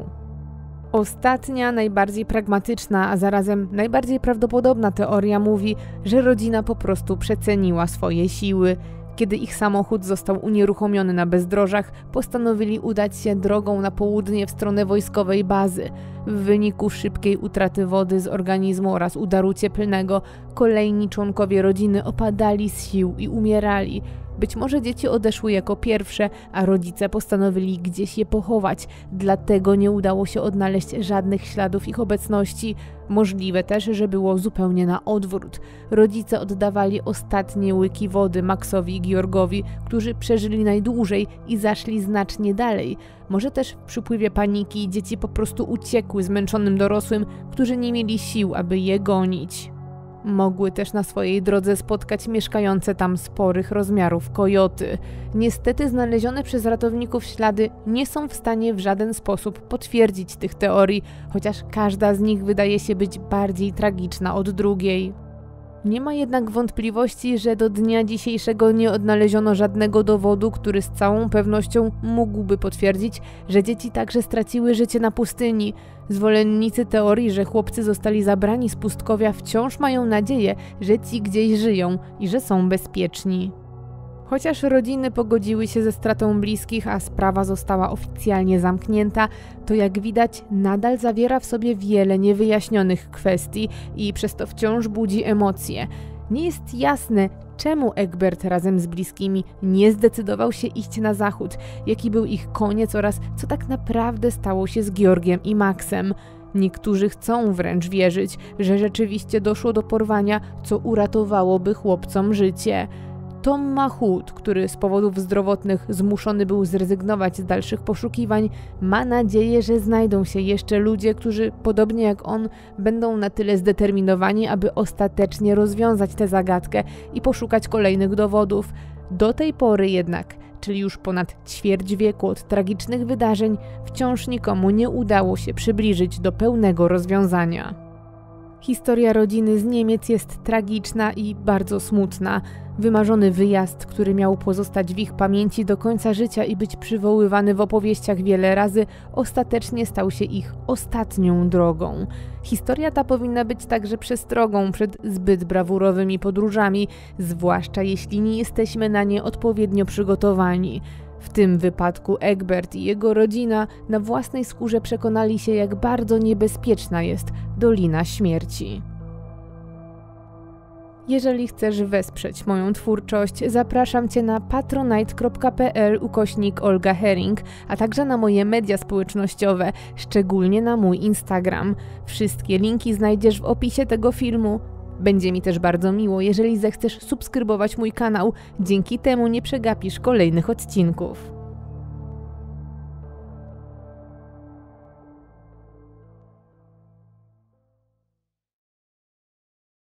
A: Ostatnia, najbardziej pragmatyczna, a zarazem najbardziej prawdopodobna teoria mówi, że rodzina po prostu przeceniła swoje siły. Kiedy ich samochód został unieruchomiony na bezdrożach, postanowili udać się drogą na południe w stronę wojskowej bazy. W wyniku szybkiej utraty wody z organizmu oraz udaru cieplnego, kolejni członkowie rodziny opadali z sił i umierali. Być może dzieci odeszły jako pierwsze, a rodzice postanowili gdzieś je pochować, dlatego nie udało się odnaleźć żadnych śladów ich obecności. Możliwe też, że było zupełnie na odwrót. Rodzice oddawali ostatnie łyki wody Maxowi i Georgowi, którzy przeżyli najdłużej i zaszli znacznie dalej. Może też w przypływie paniki dzieci po prostu uciekły zmęczonym dorosłym, którzy nie mieli sił, aby je gonić. Mogły też na swojej drodze spotkać mieszkające tam sporych rozmiarów kojoty. Niestety znalezione przez ratowników ślady nie są w stanie w żaden sposób potwierdzić tych teorii, chociaż każda z nich wydaje się być bardziej tragiczna od drugiej. Nie ma jednak wątpliwości, że do dnia dzisiejszego nie odnaleziono żadnego dowodu, który z całą pewnością mógłby potwierdzić, że dzieci także straciły życie na pustyni. Zwolennicy teorii, że chłopcy zostali zabrani z pustkowia, wciąż mają nadzieję, że ci gdzieś żyją i że są bezpieczni. Chociaż rodziny pogodziły się ze stratą bliskich, a sprawa została oficjalnie zamknięta, to jak widać nadal zawiera w sobie wiele niewyjaśnionych kwestii i przez to wciąż budzi emocje. Nie jest jasne, czemu Egbert razem z bliskimi nie zdecydował się iść na zachód, jaki był ich koniec oraz co tak naprawdę stało się z Georgiem i Maxem. Niektórzy chcą wręcz wierzyć, że rzeczywiście doszło do porwania, co uratowałoby chłopcom życie. Tom Mahut, który z powodów zdrowotnych zmuszony był zrezygnować z dalszych poszukiwań, ma nadzieję, że znajdą się jeszcze ludzie, którzy podobnie jak on będą na tyle zdeterminowani, aby ostatecznie rozwiązać tę zagadkę i poszukać kolejnych dowodów. Do tej pory jednak, czyli już ponad ćwierć wieku od tragicznych wydarzeń, wciąż nikomu nie udało się przybliżyć do pełnego rozwiązania. Historia rodziny z Niemiec jest tragiczna i bardzo smutna. Wymarzony wyjazd, który miał pozostać w ich pamięci do końca życia i być przywoływany w opowieściach wiele razy, ostatecznie stał się ich ostatnią drogą. Historia ta powinna być także przestrogą przed zbyt brawurowymi podróżami, zwłaszcza jeśli nie jesteśmy na nie odpowiednio przygotowani. W tym wypadku Egbert i jego rodzina na własnej skórze przekonali się, jak bardzo niebezpieczna jest Dolina Śmierci. Jeżeli chcesz wesprzeć moją twórczość, zapraszam Cię na patronite.pl/Olga Hering, a także na moje media społecznościowe, szczególnie na mój Instagram. Wszystkie linki znajdziesz w opisie tego filmu. Będzie mi też bardzo miło, jeżeli zechcesz subskrybować mój kanał, dzięki temu nie przegapisz kolejnych odcinków.